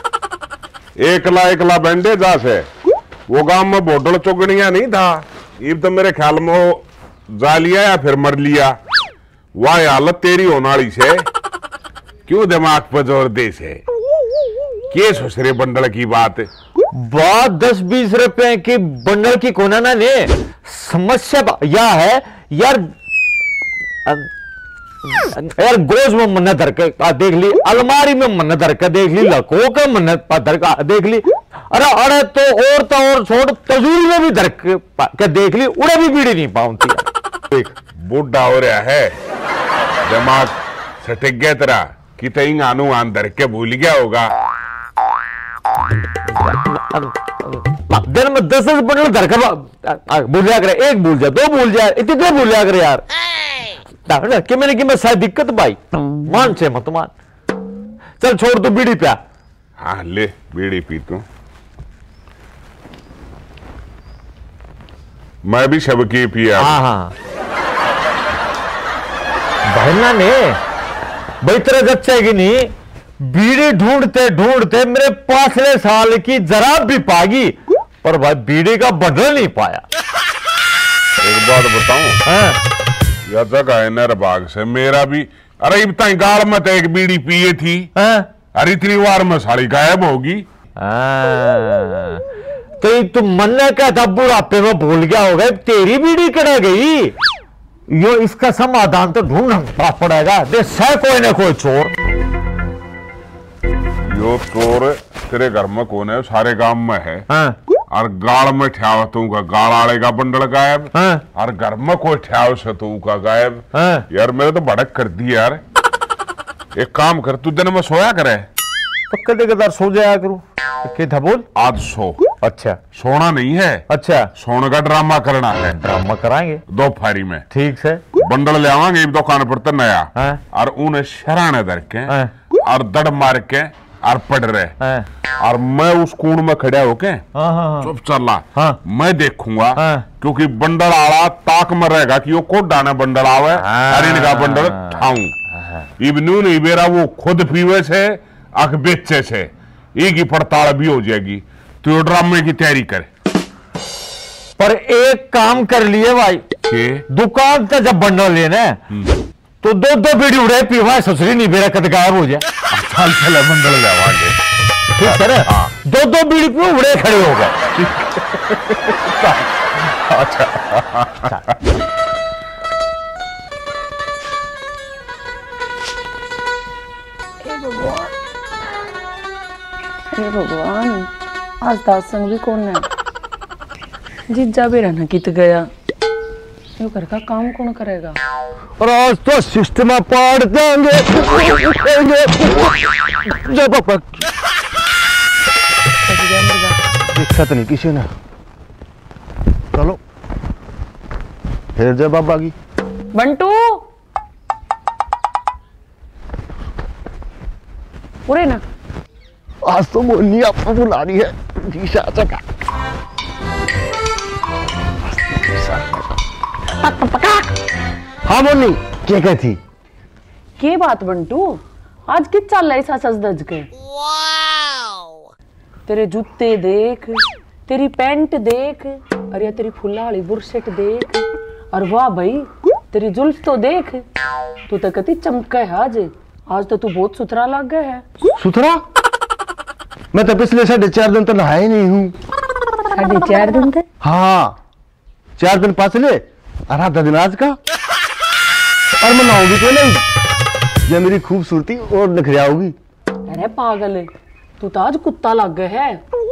एकला बैंडेज से वो गांव में बोडल चौगड़िया नहीं था, इब तो मेरे ख्याल में वो जा लिया या फिर मर लिया। वह हालत तेरी होने वाली से। क्यों दिमाग पर जोर दे से? के सुसरे बंडल की बात 10-20 रुपए की बंडल की कोना ना ने। समस्या यह है यार, गोज में मन्नत धर के देख ली, अलमारी में मन्नत धर के देख ली, लको के मन्नत धर के देख ली। अरे तो और छोड़, तजूरी में भी धर के देख ली, उड़े भी बीड़ी नहीं पाऊंती। देख बूढ़ा हो रहा है, दिमाग सटक गया तेरा कि तई आनू आन धर के भूल गया होगा। दिन में 10 बंडल धर के भूल जाया करे। एक भूल जाए, 2 भूल जाए, इतने भूल जाया करे यार। कि मैंने शायद दिक्कत भाई मान से मत मान। चल छोड़ तू बीड़ी पिया। हाँ ले बीड़ी पी तू। मैं भी सबके पिया। हाँ हाँ बहना ने भाई तेरे जच्चेगी नहीं, बीड़ी ढूंढते ढूंढते मेरे 5 साल की जराब भी पागी, पर भाई बीड़ी का बंडल नहीं पाया। एक बात बताऊं, यह जगह है नरबाग से मेरा भी, अरे इतना गाल में तो एक बीड़ी पिए थी, अरे इतनी बार में साड़ी गायब होगी। तो तुम मन ने क्या था बुढ़ापे में भूल गया होगा, तेरी बीड़ी कड़ा गई, यो इसका समाधान तो ढूंढना पड़ेगा। देख कोई ना कोई चोर, यो चोर तेरे घर में कौन है? सारे गांव में है। और गाड़ में ठ्याव तू का गाड़ आड़े का बंडल गायब, और घर में कोई ठ्याव से तू का गायब। यार मेरे तो भड़क कर दी यार। एक काम कर, तू दिन में सोया करे तो कदे कदार सो जाया करूं। क्या बोल? आज सो। अच्छा सोना नहीं है, अच्छा सोने का ड्रामा करना है। ड्रामा कराएंगे दोपहरी में, ठीक है। बंडल ले आवांगे दुकान पर तो नया, और उन्हें शराने धर के और दड़ मार के और पड़ रहे, और मैं उस कूड़ में खड़ा होके चुप चला मैं देखूंगा, क्योंकि बंडल आला ताक में रहेगा कि वो कोड डाना बंडल आवे, और इनका बंडल ठाऊं। इबनू नहीं बेरा वो खुद पीवे से आख बेचे से, एक ही पड़ताल भी हो जाएगी। तो ड्रामे की तैयारी कर। पर एक काम कर लिए भाई, दुकान से जब बंडल लेना तो 2-2 बीड़ी उड़े पीवा, ससुरी नहीं बेरा कद गायब हो जाए। चल चल बंडल लेवांगे, ठीक है ना? 2-2 बीड़ी पे उड़े खड़े हो गए। हे भगवान, आज दासंग भी कौन है? जीजा भी रहना कित गया, यो घर का काम कौन करेगा? और आज तो सिस्टम पाड़ देंगे। देखा तो नहीं किसी ने। चलो फिर जय बाबा की। बंटू उरे ना, आज तो मोनी आपको बुला रही है। हाँ मोनी क्या कहती? के बात बंटू, आज कित चल रहा है सच दज के? तेरे जूते देख, तेरी पैंट देख, अरे तेरी फुल्ला वाली बुरशेट देख, और वाह भाई तेरी जुल्फ तो देख, तू तो कती चमका है आज तो तू बहुत सुथरा लग गया है। सुथरा? मैं तो पिछले 4.5 दिन तो नहाया ही नहीं हूँ। 4.5 दिन थे? हाँ 4 दिन पाछले और आधा दिन आज का। और मैं नहाऊंगी तो नहीं, ये मेरी खूबसूरती और निखर आओगी। अरे पागल है, तू तो आज कुत्ता लग गया है।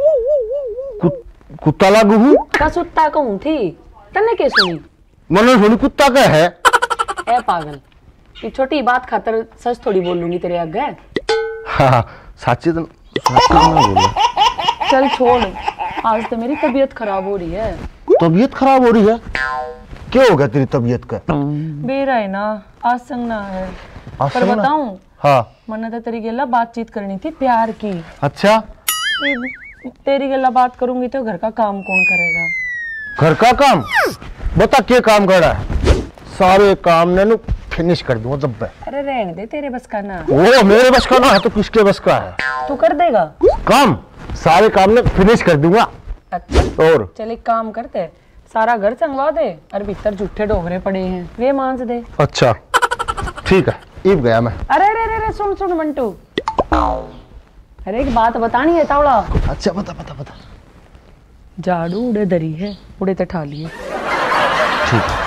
कुत्ता लागू हूँ? का सुत्ता कहूँ थी, तने के सुनी? मैंने सुनी कुत्ता का है। ए पागल, ये छोटी बात खातर सच थोड़ी बोलूंगी तेरे आगे। हाँ साची तो बोला। चल छोड़, आज तो मेरी तबीयत खराब हो रही है। तबीयत खराब हो रही है? क्या हो गया तेरी तबीयत का? बेरा है ना, आज संग ना है। पर बताऊं, हाँ मैंने तो तेरी गला बातचीत करनी थी प्यार की। अच्छा तेरी गला बात करूंगी तो घर का काम कौन करेगा? घर का काम? बता क्या काम कर रहा है? सारे काम ने फिनिश कर दूंगा जब मैं। अरे रहने दे, तेरे बस का ना। वो मेरे बस का ना है तो किसके बस का है? तू कर देगा काम? सारे काम ने फिनिश कर दूंगा। अच्छा और चल एक काम करते, सारा घर संगवा दे और भीतर जूठे डोगरे पड़े हैं वे मांझ दे। अच्छा ठीक है, ईब गया मैं। अरे अरे अरे सुन सुन मंटू, अरे एक बात बतानी है तावड़ा। अच्छा बता बता बता। झाड़ू उड़े दरी है, उड़े तो ठा लिए। ठीक है।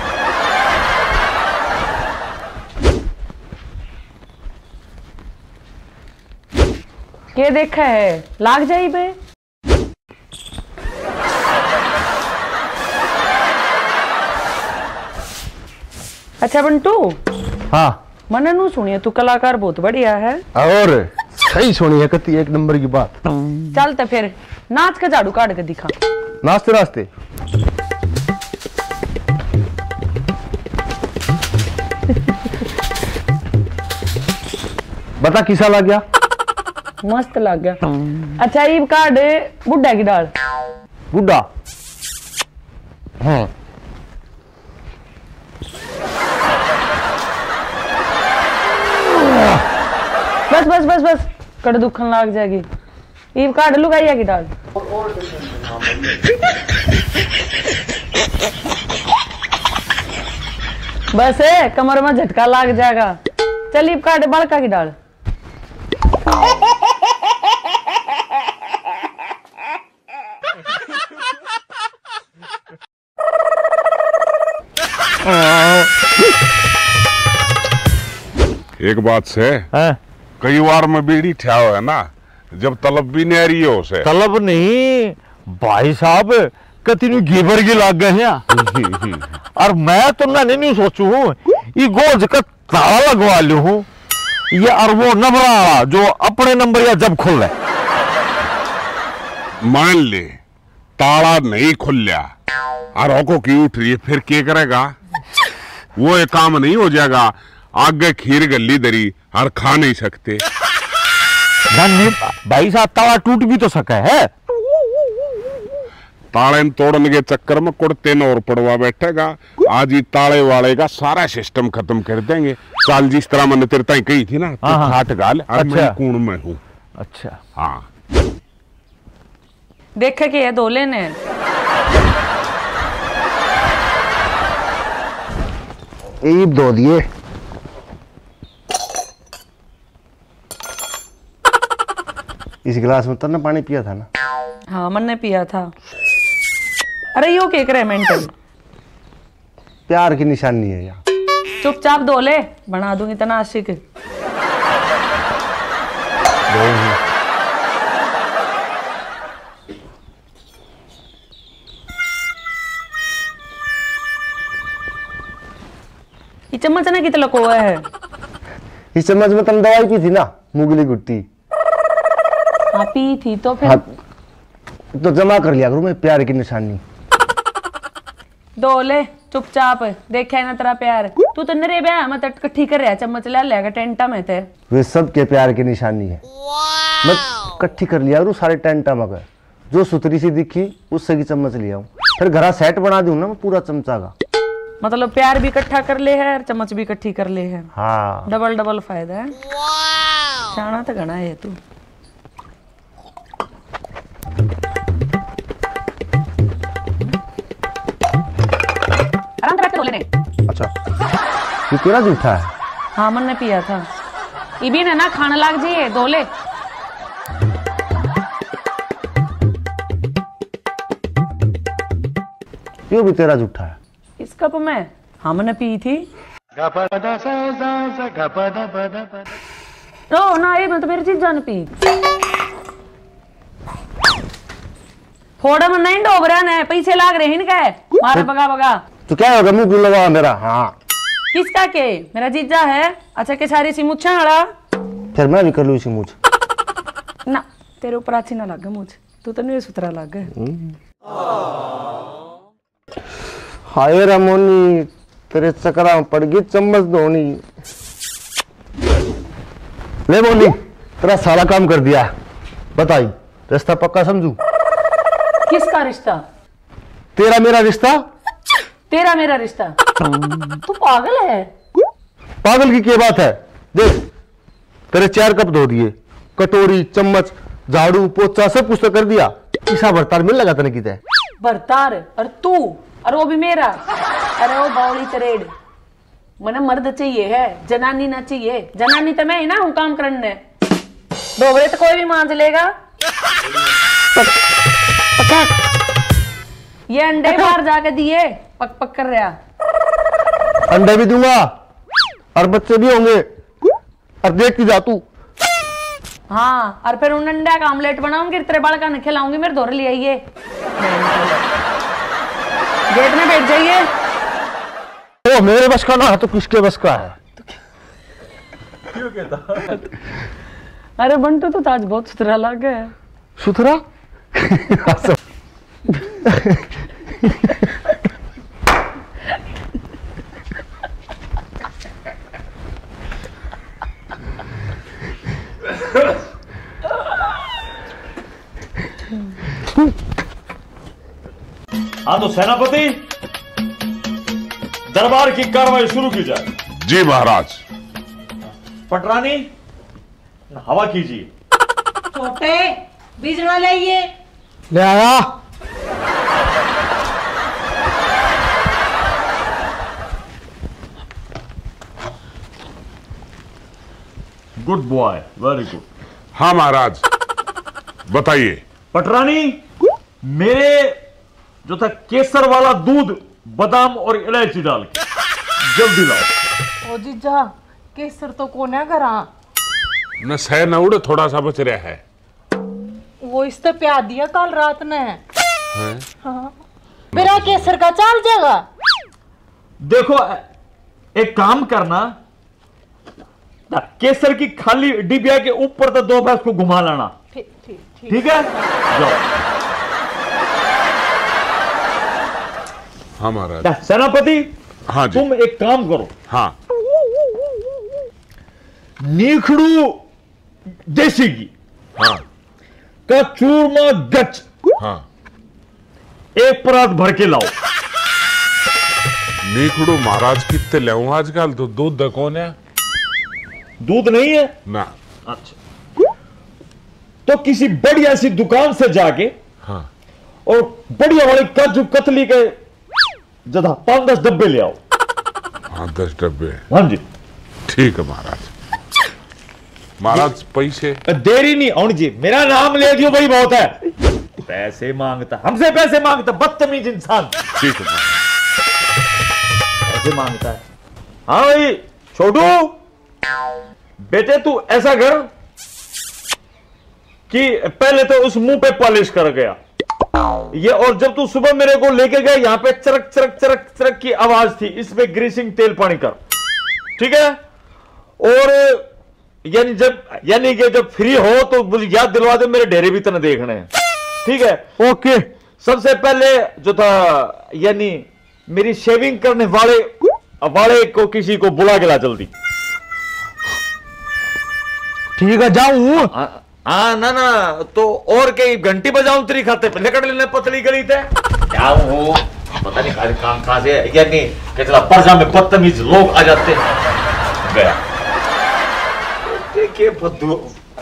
के देखा है, लाग जाई बे। अच्छा बंटू, हाँ मैंने नू सुनिए तू कलाकार बहुत बढ़िया है। और सही सुनी है कती, एक नंबर की बात। चल तो फिर नाच के झाड़ू काट के दिखा। नाचते नाचते? बता किसा लग गया? मस्त लग गया। अच्छा ईब काट बुड्ढा की डाल। बुड्ढा? बस बस बस बस, कड़ दुखन लाग जाएगी। ईव काट लुगाइया की डाल। बस है, कमर में झटका लाग जाएगा। चल ईव काट बड़का की डाल। एक बात से कई बार में बीड़ी ठा है ना, जब तलब भी नहीं आ रही हो से। तलब नहीं भाई साहब, कतिनु घेबर की लाग गए हैं। और मैं तो ना नहीं सोचू हूँ ये गोज का ताला लगवा लू हूँ, ये और वो नंबरा जो अपने नंबर या जब खुल रहे। मान ले ताला नहीं खुलिया और औको की उठ रही है, फिर क्या करेगा? वो एक काम नहीं हो जाएगा, आगे खीर गली दरी और खा नहीं सकते। नहीं भाई साहब, ताला टूट भी तो सका है। ताले तोड़ने के चक्कर में कुड़ते न और पड़वा बैठेगा। आज ही ताले वाले का सारा सिस्टम खत्म कर देंगे। चाल जिस तरह मैंने तेरे ताई कही थी ना, तो खाट गाल और मैं कूण में हूँ। अच्छा हाँ, देखे कि ये दोले ने ईब दो दिए। इस गिलास में तो ना पानी पिया था ना? हाँ मैंने पिया था। अरे यो क्या करे मेंटल, प्यार की निशानी है यार। चुपचाप दो ले, बना दूंगी तना आशिक। ये चम्मच ना कितना लकोवा है? इस चम्मच में तुम दवाई पी थी ना, मुगली गुट्टी। हाँ पी थी तो फिर हाँ, तो जमा कर लिया करूँ मैं प्यार की निशानी। दो ले चुपचाप, देखा है ना तेरा प्यार। तू तो नरे बे मत इकट्ठी कर रहा, चम्मच ले लेगा टेंटा में ते। वे सबके प्यार की निशानी है। मैं इकट्ठी कर लिया करूँ सारे टेंटा में, जो सुतरी सी दिखी उससे की चम्मच लिया हूँ। फिर घरा सेट बना दूँ ना मैं पूरा चमचा का। मतलब प्यार भी इकट्ठा कर ले है और चम्मच भी इकट्ठी कर ले है। हाँ, डबल डबल फायदा है। शाना तो घना है तू। आराम से बैठ के अच्छा ये तेरा जूठा है? हाँ मैंने पिया था। ये भी ना खाना लाग जाइए दोले। ये भी तेरा जूठा है? इस कप में हाँ मैंने पी थी। रो ना ये मैं तो मेरी चीज जान पी। फोड़ा में नहीं डोब रहा ना, पैसे लाग रहे हैं क्या? मारे बगा बगा। तो क्या होगा, मुंह लगा मेरा। हाँ किसका के? मेरा जीजा है। अच्छा के सारी सी मुच्छा हड़ा। फिर मैं भी कर लूँ इसी मुझ ना, तेरे ऊपर अच्छी ना लगे मुझ, तू तो नहीं सुथरा लगे। हाय रमोनी, तेरे चक्कर में पड़ गई चम्मच धोनी। ले मोनी, तेरा सारा काम कर दिया। बताई रिश्ता पक्का समझू? किसका रिश्ता? तेरा मेरा रिश्ता। तेरा मेरा रिश्ता? तू पागल है? पागल की क्या बात है? देख तेरे 4 कप धो दिए, कटोरी चम्मच झाड़ू पोछा सब कुछ तो कर दिया। ईसा बर्तार मिल लगा तने किते बर्तार? और तू और वो भी मेरा? अरे वो बावली तरेड़, मने मर्द चाहिए है, जनानी ना चाहिए। जनानी तो मैं ही ना हूँ काम करने। डोबरे तो कोई भी मांझ लेगा। ये अंडे बाहर जाके दिए, पक पक कर रहा। अंडे भी दूंगा और बच्चे भी होंगे, और देखती जा तू। हाँ, और फिर उन अंडा का ऑमलेट बनाऊंगी, तेरे बालका ने खिलाऊंगी। मेरे दौरे ले आइए, गेट में बैठ जाइए। ओ मेरे बस का ना तो किसके बस का है? क्यों कहता? अरे बंटू तो आज बहुत सुथरा लग है। सुथरा? हाँ तो सेनापति दरबार की कार्रवाई शुरू की जाए। जी महाराज। पटरानी हवा कीजिए। छोटे बीजना लाइए। ले आया। Good boy, very good. हाँ महाराज, बताइए। पटरानी, मेरे जो था केसर वाला दूध बादाम और इलायची डाल के जल्दी लाओ। ओ जीजा केसर तो कोने करा, न सह न उड़े, थोड़ा सा बच रहा है। वो इससे प्यार दिया कल रात ने। हाँ। मेरा केसर का चाल जाएगा। देखो एक काम करना, केसर की खाली डिबिया के ऊपर तो 2 बार उसको घुमा लाना। ठीक है, जाओ। हाँ महाराज। सेनापति, हाँ जी। तुम एक काम करो। हाँ। नीखड़ू देसी घी हाँ का चूरमा गच हाँ। 1 परात भर के लाओ। नीखड़ू महाराज कितने ले आजकल तो दूध कौन है? दूध नहीं है ना। अच्छा, तो किसी बढ़िया सी दुकान से जाके हाँ। और बढ़िया वाले काजू कतली के जदा 5-10 डब्बे ले आओ। हाँ 10 डब्बे। हाँ जी। ठीक है महाराज। महाराज पैसे? देरी नहीं होनी जी, मेरा नाम ले दियो भाई, बहुत है। पैसे मांगता, हमसे पैसे मांगता, बदतमीज इंसान। ठीक है महाराज। पैसे मांगता है। हाँ भाई छोटू, बेटे तू ऐसा कर कि पहले तो उस मुंह पे पॉलिश कर गया ये, और जब तू सुबह मेरे को लेके गया यहाँ पे चरक चरक चरक चरक की आवाज थी, इसमें ग्रीसिंग तेल पानी कर। ठीक है, और यानी कि जब फ्री हो तो मुझे याद दिलवा दे, मेरे डेरे भी तने देखने हैं। ठीक है, ओके। सबसे पहले जो था यानी मेरी शेविंग करने वाले को किसी को बुला के ला जल्दी। ठीक है, जाऊं? हाँ ना तो और कई घंटी बजाऊं तेरी खाते पे लेकर लेने पतली गली थे क्या हो, पता नहीं कहां से यानी कितना पर्जा में बदतमीज लोग आ जाते हैं। गया देखिए फद्दू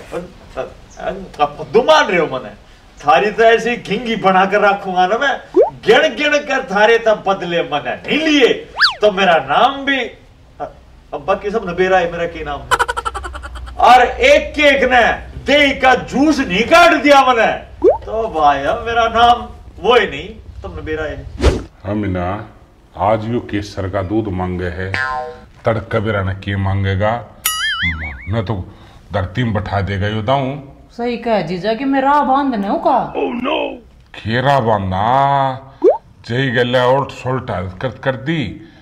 मान रहे हो मने, थारी तो ऐसी घिंगी बना कर रखूंगा ना मैं, गिण गिण कर थारे तब बदले मने नहीं लिए तो मेरा नाम भी अब बाकी सब नबेरा है, मेरा की नाम और एक केक ने दे का जूस नहीं काट दिया मैंने तो भाई मेरा नाम वो ही नहीं, तुम नबेरा है। हम ना आज यो केसर का दूध मांगे है, तड़का बेरा ने के मांगेगा, मैं तो धरती में बैठा देगा यो दाऊं। सही कह जीजा कि मैं राह बांधने हूं का। खेरा बांधा जय गले और सोल्टा कर दी,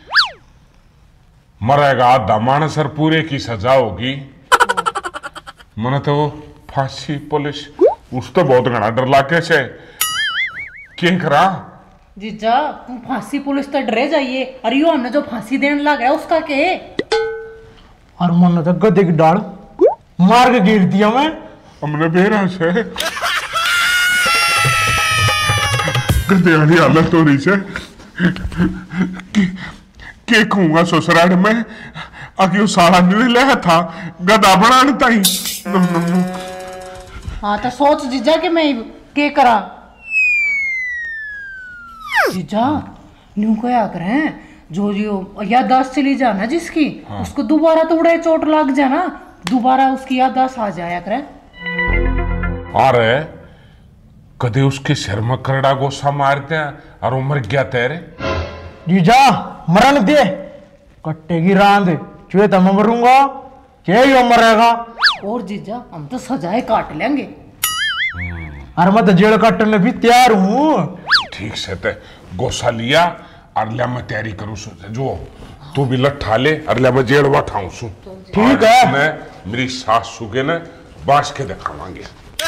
मरेगा आधा मानसर, पूरे की सजा होगी। मैंने तो फांसी पुलिस उस तो बहुत घना डर लागे से क्या करा जीजा, तुम फांसी पुलिस तो डरे जाइए, अरे यो हमने जो फांसी देने लग रहा है उसका के, और मन तो गधे की डाल मार के गिर दिया मैं। हमने बेरा से गधे वाली हालत हो रही से के कहूंगा ससुराल में आगे साला नहीं ले था गधा बनाने ताई। हाँ तो सोच जीजा कि मैं के करा। जीजा न्यू क्या करें, जो याददाश्त चली जाना जिसकी, हाँ। उसको दोबारा तो उड़े चोट लग जाना, दोबारा उसकी याददाश्त आ जाया करें। अरे कदे उसके सिर में करड़ा गोसा मारते हैं और वो मर गया तेरे। जीजा मरन दे, कट्टेगी रांद, चुहे तो मैं मरूंगा, क्या ही मरेगा। और जीजा हम तो सजाए काट लेंगे। अरे मैं तो जेल काटने भी तैयार हूँ। ठीक से ते गोसा लिया और लिया मैं तैयारी करूँ जो तू भी लट्ठा ले और लिया मैं जेल बैठाऊं सु। ठीक है, मैं मेरी सास सुगे ने बांस के दिखावांगे।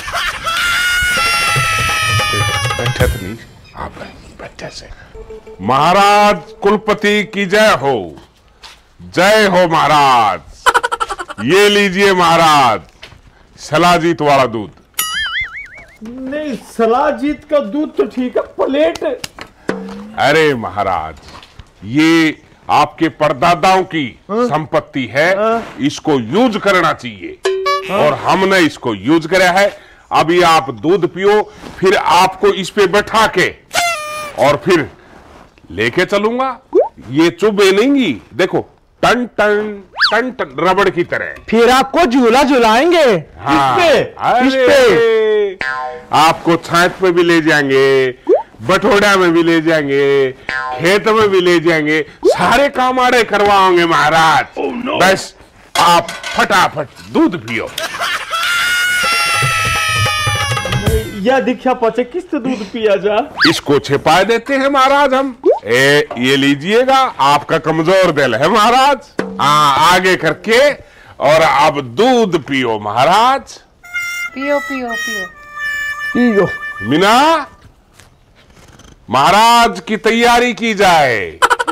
बैठे तो नहीं आप बच्चे से। महाराज कुलपति की जय हो, जय हो महाराज। ये लीजिए महाराज सलाजीत वाला दूध। नहीं सलाजीत का दूध तो ठीक है, प्लेट। अरे महाराज ये आपके परदादाओं की संपत्ति है, इसको यूज करना चाहिए और हमने इसको यूज करा है। अभी आप दूध पियो, फिर आपको इस पे बैठा के और फिर लेके चलूंगा। ये चुभे नहीं, देखो टन टन टन टन रबड़ की तरह। फिर आपको झूला झुलाएंगे। हाँ, इस पे आपको छात पे भी ले जाएंगे, बठोड़ा में भी ले जाएंगे, खेत में भी ले जाएंगे, सारे काम आड़े करवाओगे महाराज। बस आप फटाफट दूध पियो। यह दीक्षा पचे किस दूध पिया जा? इसको छिपा देते हैं महाराज हम। ये लीजिएगा, आपका कमजोर दिल है महाराज। हाँ, आगे करके और अब दूध पियो महाराज। पियो पियो पियो पियो। मीना, महाराज की तैयारी की जाए।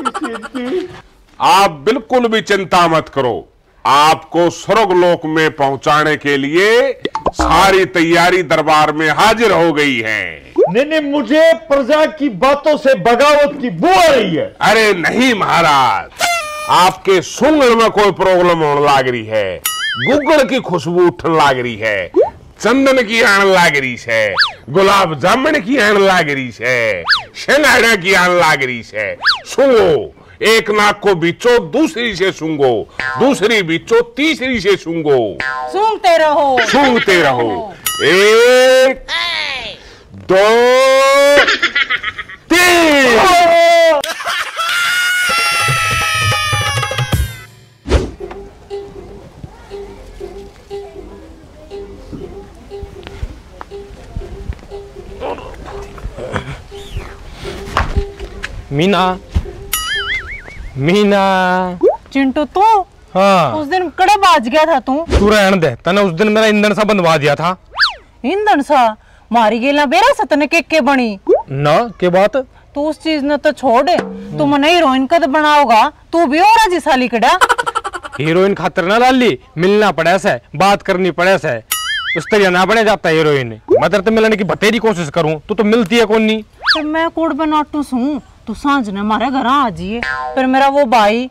आप बिल्कुल भी चिंता मत करो, आपको स्वर्गलोक में पहुंचाने के लिए सारी तैयारी दरबार में हाजिर हो गई है। नहीं, मुझे प्रजा की बातों से बगावत की बू आ रही है। अरे नहीं महाराज, आपके सुंगड़ में कोई प्रॉब्लम होने लाग रही है, गुगड़ की खुशबू उठने लाग रही है, चंदन की आन लाग रही है, गुलाब जामुन की आन लाग रही है, शनाड़ा की आन लाग रही है। सुंगो, एक नाक को बीचो दूसरी से सूंघो, दूसरी बीचो तीसरी से सूंघो, सूंघते रहो सूंघते रहो। 1 2 3। मीना, मीना। चिंटू तू हाँ, उस दिन कड़े बाज गया था तू रहने दे। तने उस दिन मेरा ईंधन सा बंधवा दिया था। ईंधन सा मारी गेला बेरा सतने के बनी ना के बात। तू उस चीज ने तो छोड़, तू मने हीरोइन कद बनाओगा, तू भी और जी साली कड़ा। हीरोइन खातर ना लाली, मिलना पड़े से, बात करनी पड़े से, उस तरह ना बने जाता हीरोइन। मैं तेरे तो मिलने की बतेरी कोशिश करूं, तू तो मिलती है कौन नहीं। फिर मैं कोड बनाटू सूं, तू सांझ ने हमारे घर आ जाइए। फिर मेरा वो भाई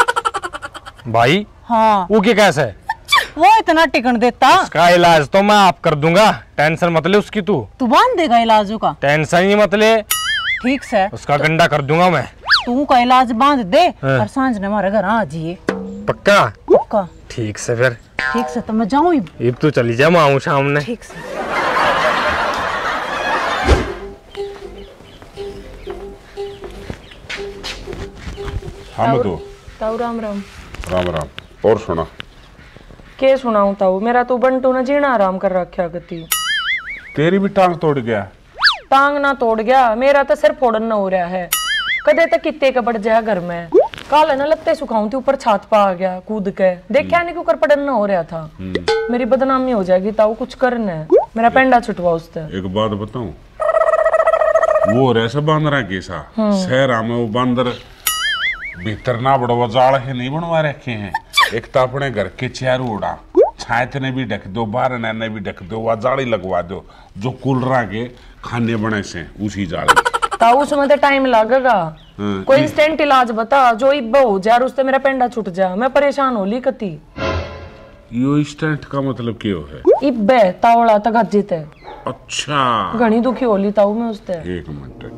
हाँ, वो क्या कैसे वो इतना टिकन देता। उसका इलाज तो मैं आप कर दूंगा, टेंशन मत ले उसकी। तू बांध देगा इलाजों का, टेंशन ही मत ले। ठीक से उसका गंडा कर दूंगा मैं। तू का इलाज बांध दे और सांझ ने हमारे घर आ जाइए। पक्का? पक्का। ठीक से फिर। ठीक से, तो मैं जाऊँ अब तू चली जा, मैं आऊँ शाम ने। ठीक से। हम तो ताऊ राम राम। राम राम। और सुना के सुनाऊं ताऊ, मेरा तो बंटू ने जीना आराम कर रखा गति। तेरी भी टांग तोड़ गया? टांग ना तोड़ गया, मेरा तो सिर फोड़न हो रहा है। कदे तक कितने का बढ़ जाए घर में। काल है ना लत्ते सुखाऊं थी, ऊपर छात पा आ गया कूद के, देखा नहीं ऊपर पड़न ना हो रहा था। मेरी बदनामी हो जाएगी ताऊ, कुछ करना है। मेरा पेंडा छुटवा उससे। एक बात बताऊं, वो रैसे बांदरा कैसा शहर में वो बांदर भीतर ना बड़वा जाल है नहीं बनवा रखे हैं। एक तो अपने घर के चारों ओड़ा छात ने भी ढक दो, बाहर ने भी ढक दो, वह जाली लगवा दो जो कूलरा के खाने बने से उसी जाली। ताऊ उसमें तो टाइम लगेगा। कोई इंस्टेंट इलाज बता जो इब्बा हो जाए, उससे मेरा पेंडा छूट जाए। मैं परेशान होली कती। यो इंस्टेंट का मतलब क्यों है? इब्बे तावड़ा तक हजित है। अच्छा, घनी दुखी होली ताऊ मैं उससे। एक मिनट,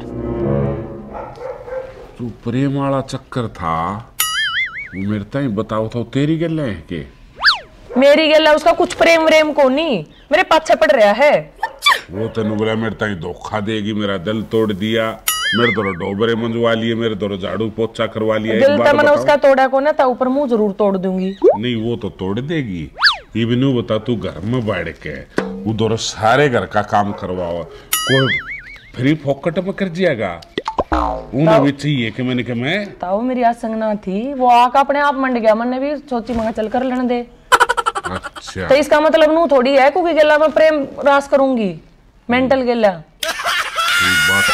जो प्रेम वाला चक्कर था वो मेरे ताई बताओ था, तेरी गल है के? मेरी गल है, उसका कुछ प्रेम व्रेम को नहीं, मेरे पाछे पड़ रहा है। वो तेन बोला मेरे ताई धोखा देगी, मेरा दिल तोड़ दिया, मेरे दो डोबरे मंजवा लिए, मेरे दो झाड़ू पोछा करवा लिया। दिल तो मैंने उसका तोड़ा को ना था, ऊपर मुंह जरूर तोड़ दूंगी। नहीं वो तो तोड़ देगी। ये भी नहीं बता, तू घर में बैठ के उधर सारे घर का काम करवाओ, कोई फ्री फोकट में कर दिएगा? उन्हें भी चाहिए कि मैंने कहा मैं ताऊ मेरी आज संगना थी, वो आका अपने आप मंड गया। मैंने भी सोची मगर चल कर लेने दे। अच्छा, तो इसका मतलब नू थोड़ी है क्योंकि गेला में प्रेम रास करूंगी, मेंटल गेला। बात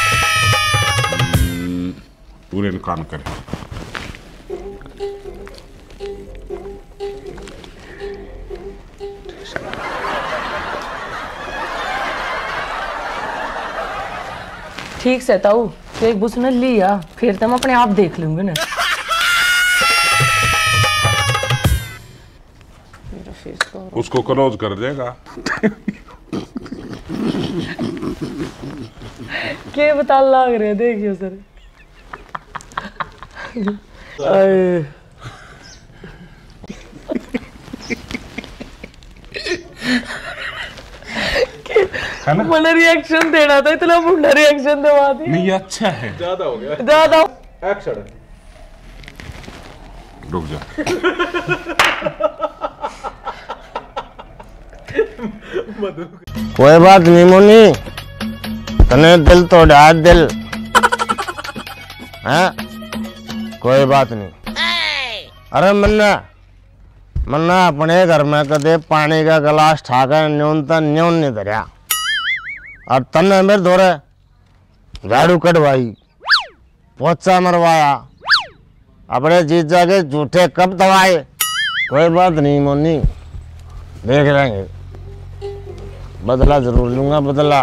पूरे कान कर। ठीक से ताऊ, एक बुस ने लिया, फिर तो मैं अपने आप देख लूंगी ना। उसको क्लोज कर देगा। के बता लग रहे देखियो सर। मैंने रिएक्शन देना था, इतना मुंडा रिएक्शन दवा दी। नहीं अच्छा है, ज्यादा एक्शन। रुक जा। कोई बात नहीं मोनी, तने दिल तो डाल दिल है, कोई बात नहीं। अरे मन्ना मन्ना अपने घर में कदे पानी का गिलास ठाकर न्यूनतम न्यून नहीं धरिया, और तन्ने मेरे धोरे झाड़ू कटवाई, पोछा मरवाया, अपने जीजा के झूठे कब दवाए। कोई बात नहीं मोनी, देख लेंगे, बदला जरूर लूंगा बदला।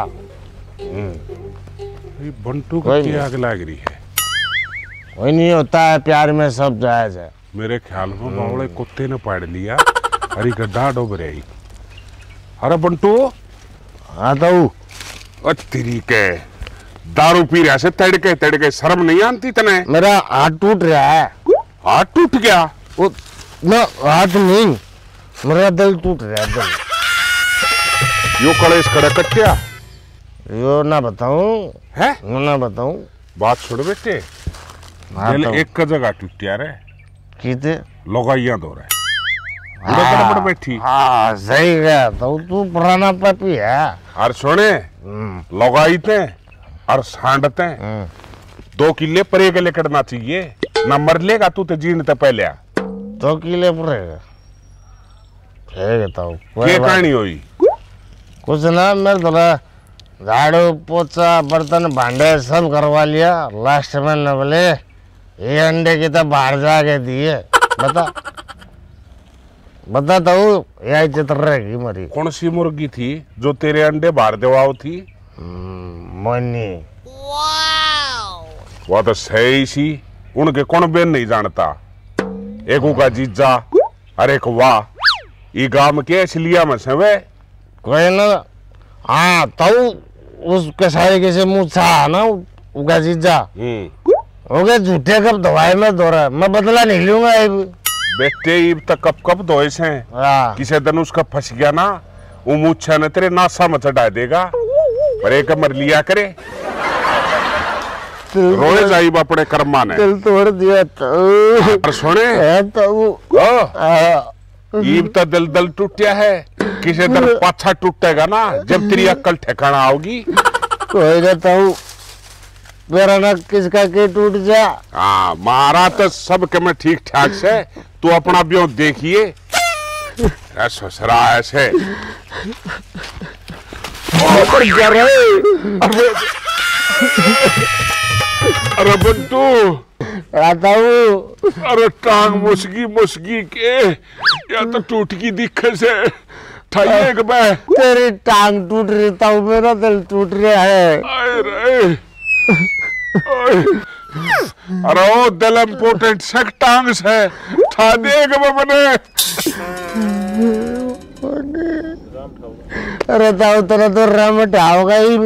ये बंटू को क्या आग लग रही है? कोई नहीं होता है, प्यार में सब जायज है। मेरे ख्याल में बावड़े कुत्ते ने पाड़ लिया, हरी गड्ढा डूब रही। अरे बंटू आता हूँ। तेरी के दारू पी रहा से तड़के शर्म नहीं आती तने? मेरा हाथ टूट रहा है। हाथ टूट गया? वो ना हाथ नहीं, मेरा दिल टूट रहा है, दिल। यो कलेश खड़ा कट्टिया यो ना बताऊं है, यो ना बताऊं। बात छोड़ बेटे, दिल एक का जगह टूटिया रे, कीते लोगाइया दो रहे बड़ बैठी। हाँ सही गया, तो तू पुराना पपी है। और सुने, लोगाई ते और सांडते 2 किले परे के लेकर ना चाहिए, ना मर लेगा तू तो जीने तो पहले 2 किले पड़ेगा। तो क्या कहानी हुई? कुछ ना, मेरे थोड़ा झाड़ू पोछा बर्तन भांडे सब करवा लिया, लास्ट में न बोले ये अंडे की तो बाहर जाके दिए। बताता हूँ, यही चित्र रहेगी मरी। कौन सी मुर्गी थी जो तेरे अंडे बाहर देवाओ थी? मोनी। वो तो सही सी, उनके कौन बेन नहीं जानता। एक उनका जीजा और एक वाह, ये गांव के इसलिए में से वे कोई ना। हाँ तो उसके सारे के से मुँह छा ना उनका जीजा हो गए झूठे कब दवाई में दो रहा, मैं बदला नहीं लूंगा। बेटे इब तक कब धोए से किसी दिन उसका फंस गया ना, वो मुच्छा ने तेरे नासा में चढ़ा देगा, पर एक मर लिया करे। रोए जाई अपने कर्मा ने, दिल तोड़ दिया तो सुने तो इब तो दिल टूटिया है, किसी दिन पाछा टूटेगा ना जब तेरी अक्ल ठिकाना आओगी। कोई रहता हूँ, मेरा ना किसका के टूट जा। हाँ मारा तो सब के मैं ठीक ठाक से, तू अपना ब्यों देखिए ससुरा ऐसे। अरे बंटू आता हूँ। अरे टांग मुसगी के या तो टूट की दिक्कत से ठाइए के मैं। तेरी टांग टूट रही था, मेरा दिल टूट रहा है। अरे ओ दिल इम्पोर्टेंट सक टांग से ठा देगा मैंने। अरे ताऊ तेरा तो राम ठाओगा ही,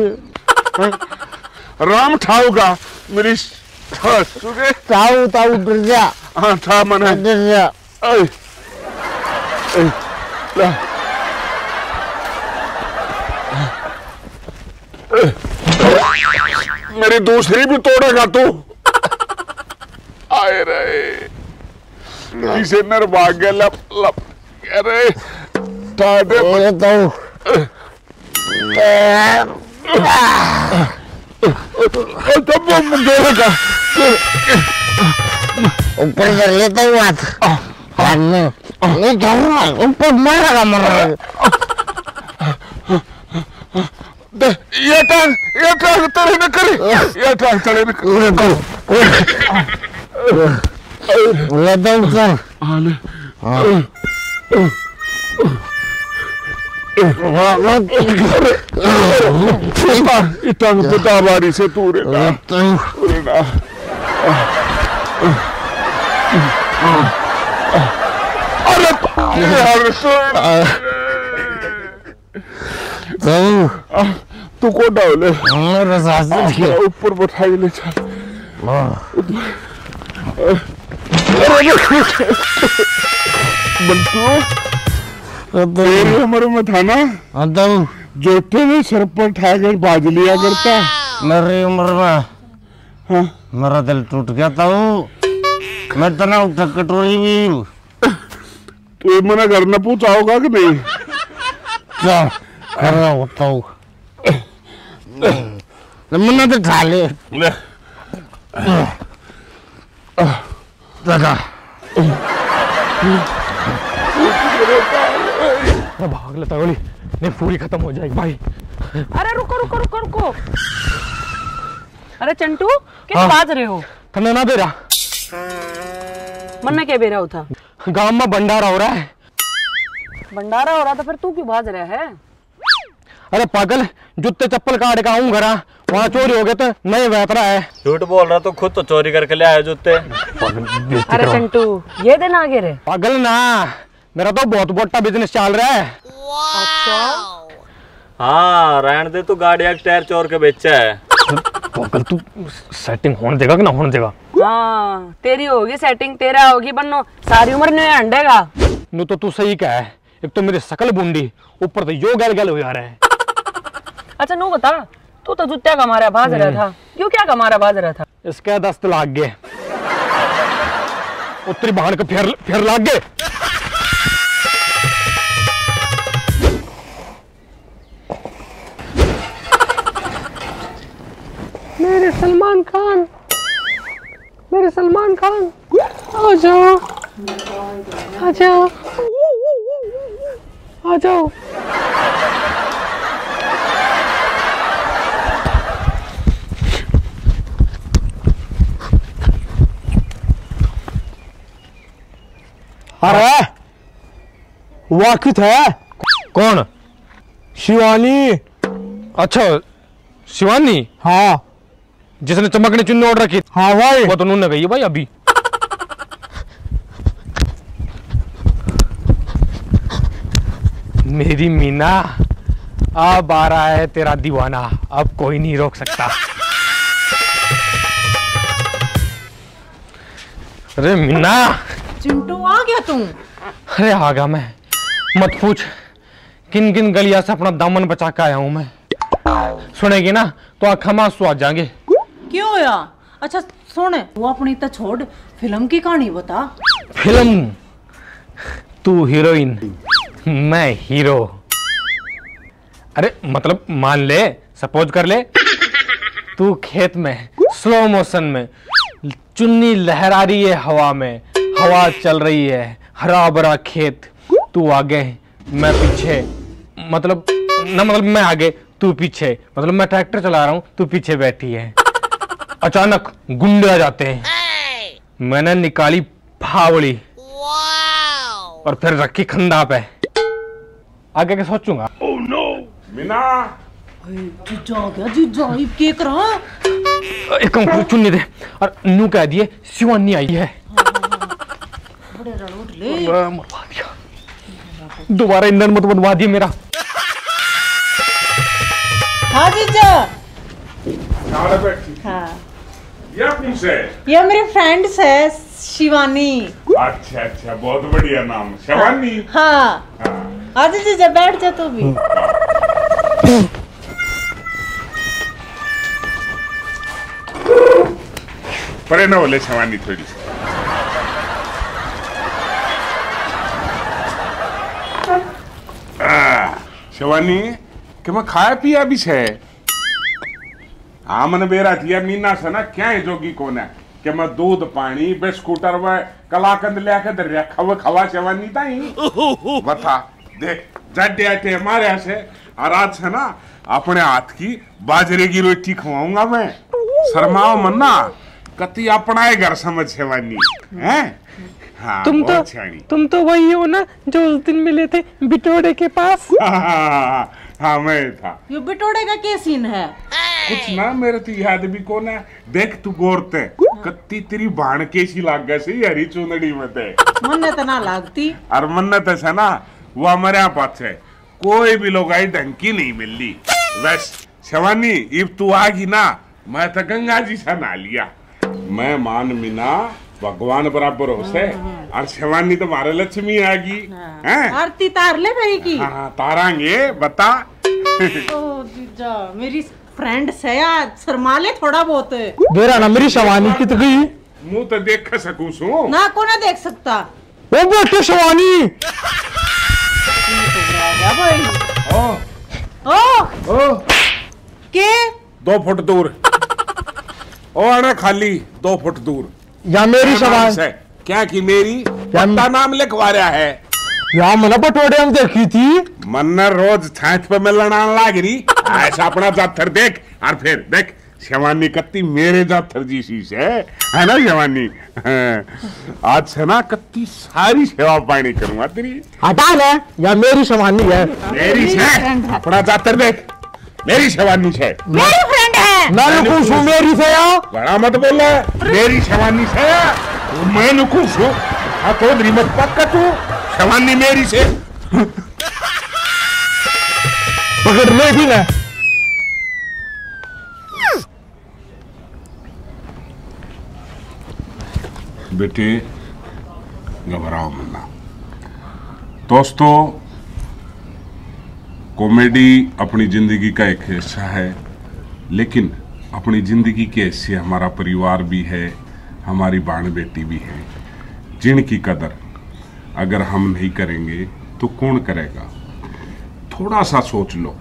राम ठाऊगा मेरी सुने। ताऊ ताऊ डर जा। हाँ ठा मने डर जा। मेरी दूसरी भी तोड़ेगा तू? आए रे किसे निर्भाग्य लप अरे ठाडे ताऊ ऊपर कर लेता हूँ हाथ, नहीं जाऊंगा ऊपर, मरेगा ये टांग तेरे न करे, ये टांग तेरे न करे। लेता हूँ सर। टांग पिता बारी से तू रे ना। अरे तू को डाले मेरे साथ से ऊपर बैठाई ले चल। बंटू तेरी उम्र में था ना जो तेरे सर पर ठाकर बाज लिया करता। मेरी उम्र में हाँ। मेरा दिल टूट गया था। मैं तना उठा कटोरी भी तो मैंने घर में पूछा होगा कि नहीं? क्या कर रहा होता हूँ मैंने तो खा ले दादा। भाग लेता गोली नहीं पूरी खत्म हो जाएगी भाई। अरे रुको रुको रुको रुको। अरे चंटू किस बाज रहे हो? थने ना दे रहा मन में क्या बेरा हो था? गांव में भंडारा हो रहा है। भंडारा हो रहा था फिर तू क्यों भाज रहा है? अरे पागल जूते चप्पल काट के आऊं घरा वहाँ चोरी हो गए तो नहीं बहत रहा है। झूठ बोल रहा तो खुद तो चोरी करके ले आए जूते। अरे चंटू ये दिन आगे रे। पागल ना मेरा तो बहुत बड़ा बिजनेस चल रहा है। अच्छा हाँ रहने दे, तू गाड़ी का टायर चोर के बेचा है। पागल तू सेटिंग होने देगा कि ना होने देगा? हाँ तेरी होगी सेटिंग, तेरा होगी बन्नो, सारी उम्र नहीं अंडेगा। नो तो तू सही कहा है। एक तो मेरी शकल बूंदी ऊपर तो यो गल गल हो जा रहा है। अच्छा नो बता तू तो जूत्या का मारा भाज रहा था, क्यों क्या कमारा भाज रहा था? इसके 10 लाग गए उत्तरी बहन के फिर लाग गए। मेरे सलमान खान, मेरे सलमान खान आ जाओ आ जाओ आ जाओ। अरे वाकित है? कौन? शिवानी। अच्छा शिवानी? हाँ जिसने चमकने चुन्नी ऑर्डर की। हाँ भाई वो तो उन्होंने गई भाई अभी। मेरी मीना अब आ रहा है तेरा दीवाना, अब कोई नहीं रोक सकता। अरे मीना। चिंटू आ गया तू? अरे आ गया मैं, मत पूछ किन किन गलिया से अपना दामन बचा के आया हूं मैं। सुनेगी ना तो आँखों में आंसू आ जाएंगे। क्यों होया? अच्छा सुन वो अपनी तो छोड़, फिल्म की कहानी बता। फिल्म? तू हीरोइन मैं हीरो। अरे मतलब मान ले, सपोज कर ले तू खेत में स्लो मोशन में चुन्नी लहरा रही है हवा में, हवा चल रही है, हरा भरा खेत, तू आगे मैं पीछे, मतलब मैं आगे तू पीछे, मतलब मैं ट्रैक्टर चला रहा हूं तू पीछे बैठी है। अचानक गुंडे आ जाते हैं, मैंने निकाली फावड़ी और फिर रखी खंदा पे। आगे क्या सोचूंगा? oh, no. मीना जीजा आ गया, जीजा के करा एक काम चुन्नी दे और नू कह दिए शिवानी आई है। बड़े रड़ोट ले मरवा दिया, दोबारा ईंधन मत बनवा दिया मेरा। हाँ जीजा। बैठी। हाँ ये कौन से? ये मेरी फ्रेंड्स है शिवानी। अच्छा अच्छा बहुत बढ़िया नाम शिवानी। हाँ हाँ। आज जीजा बैठ जा तू भी। परे न बोले शिवानी थोड़ी सी। शिवानी कि मैं खाया पिया भी छे। हाँ मैंने बेरा दिया मीना से ना क्या है जोगी कौन है कि मैं दूध पानी बिस्कुटर व कलाकंद लेके दरिया खवा खवा शिवानी ताई बता देख जड्डे आटे हमारे से आज से ना अपने हाथ की बाजरे की रोटी खवाऊंगा मैं। शर्माओ मन्ना कति अपना घर समझ शिवानी है। हाँ, तुम तो वही हो ना जो उस दिन मिले थे बिटोड़े के पास। हाँ मैं था। ये बिटोड़े का क्या सीन है? कुछ ना मेरे तो याद भी कौन है। देख तू गौरते कत्ती तेरी बाण कैसी लाग गए से हरी चुंदड़ी में ते मन तो ना लागती और मन्नत है ना वो हमारे यहाँ पास है कोई भी लोग आई ढंग की नहीं मिलती बस शिवानी इब तू आगी ना मैं तो गंगा जी से ना लिया मैं मान मीना भगवान बराबर हो से और शिवानी तो मारे लक्ष्मी आगी हैं आरती तार ले मेरी की हाँ तारांगे बता ओ जीजा मेरी फ्रेंड से यार शर्मा ले थोड़ा बहुत बेरा ना मेरी शवानी कित गई मुंह तो देख सकूं सू ना को ना देख सकता वो बेटे शवानी ओ ओ के 2 फुट दूर ओ आना खाली 2 फुट दूर या मेरी क्या नाम शवानी से? क्या की मेरी पत्ता नाम लिखवा रहा है या मना पटोड़े हम देखी थी मन्ना रोज छाछ पे मिलन आने लाग रही ऐसा अपना जाथर देख और फिर देख शिवानी कत्ती मेरे जाथर जी सी से है ना शिवानी हाँ। आज से ना कत्ती सारी सेवा पानी करूंगा तेरी हटा ले या मेरी शवानी है मेरी से अपना जाथर देख मेरी शिवानी से मेरी फ्रेंड है मैं खुश हूँ मेरी से या बड़ा मत बोला मेरी शिवानी से मैं खुश हूँ हाँ तो मत पक्का तू शिवानी मेरी से पकड़ ले भी ना बेटे घबराओ मत दोस्तों कॉमेडी अपनी जिंदगी का एक हिस्सा है लेकिन अपनी जिंदगी के हिस्से हमारा परिवार भी है हमारी बाण बेटी भी है जिनकी कदर अगर हम नहीं करेंगे तो कौन करेगा थोड़ा सा सोच लो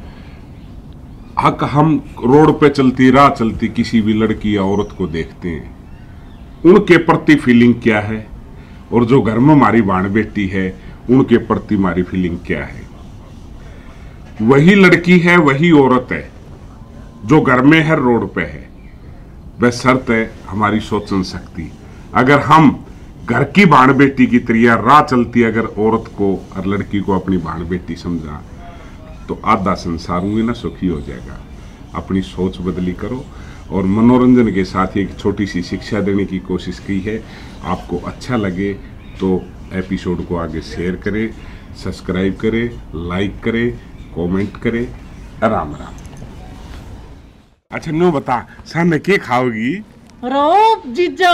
हक हम रोड पे चलती राह चलती किसी भी लड़की या औरत को देखते हैं उनके प्रति फीलिंग क्या है और जो घर में हमारी बाण बेटी है उनके प्रति हमारी फीलिंग क्या है वही लड़की है वही औरत है जो घर में है रोड पे है वह शर्त है हमारी सोचन शक्ति अगर हम घर की बाण बेटी की तरह राह चलती अगर औरत को और लड़की को अपनी बाण बेटी समझा तो आधा संसार में ना सुखी हो जाएगा अपनी सोच बदली करो और मनोरंजन के साथ एक छोटी सी शिक्षा देने की कोशिश की है आपको अच्छा लगे तो एपिसोड को आगे शेयर करें सब्सक्राइब करें लाइक करें कमेंट करें राम राम अच्छा नो बता सामने के खाओगी रो जीजा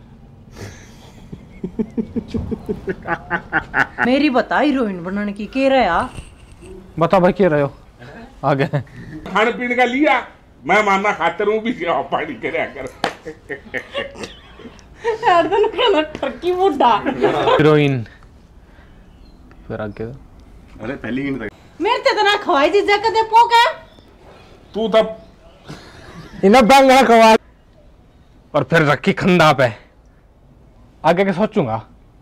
मेरी बता हीरोइन बनने की के रहा बता भाई क्या रहे हो आगे खाने पीने का लिया मैं मानना खातर हूँ भी सेवा पानी करे कर ठरकी बुड्ढा हीरोइन फिर आगे अरे पहली ही मेरे ते तना खवाई जीजा कदे पोका तू तब इन्हें बैंगना खवा और फिर रखी खंदा पे आगे के सोचूंगा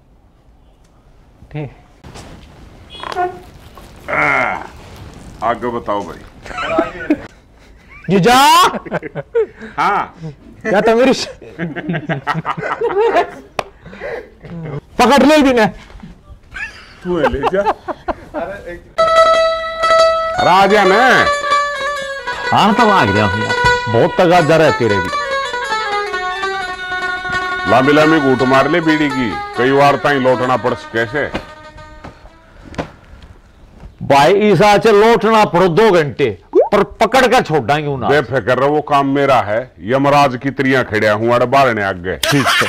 ठीक आगे बताओ भाई जीजा हाँ या तो मेरी पकड़ ले भी ने तू ले जा राजा ने हाँ तो आ गया हूँ यार बहुत तगादा है तेरे भी लामी लामी घूट मार ले बीड़ी की कई बार ताई लौटना पड़ कैसे भाई ईसा से लौटना पड़ो 2 घंटे पर पकड़ कर छोड़ाएंगे उन्हें बेफिक्र रहो वो काम मेरा है यमराज की त्रियां खड़िया हूं अड़ बारने आ गए ठीक है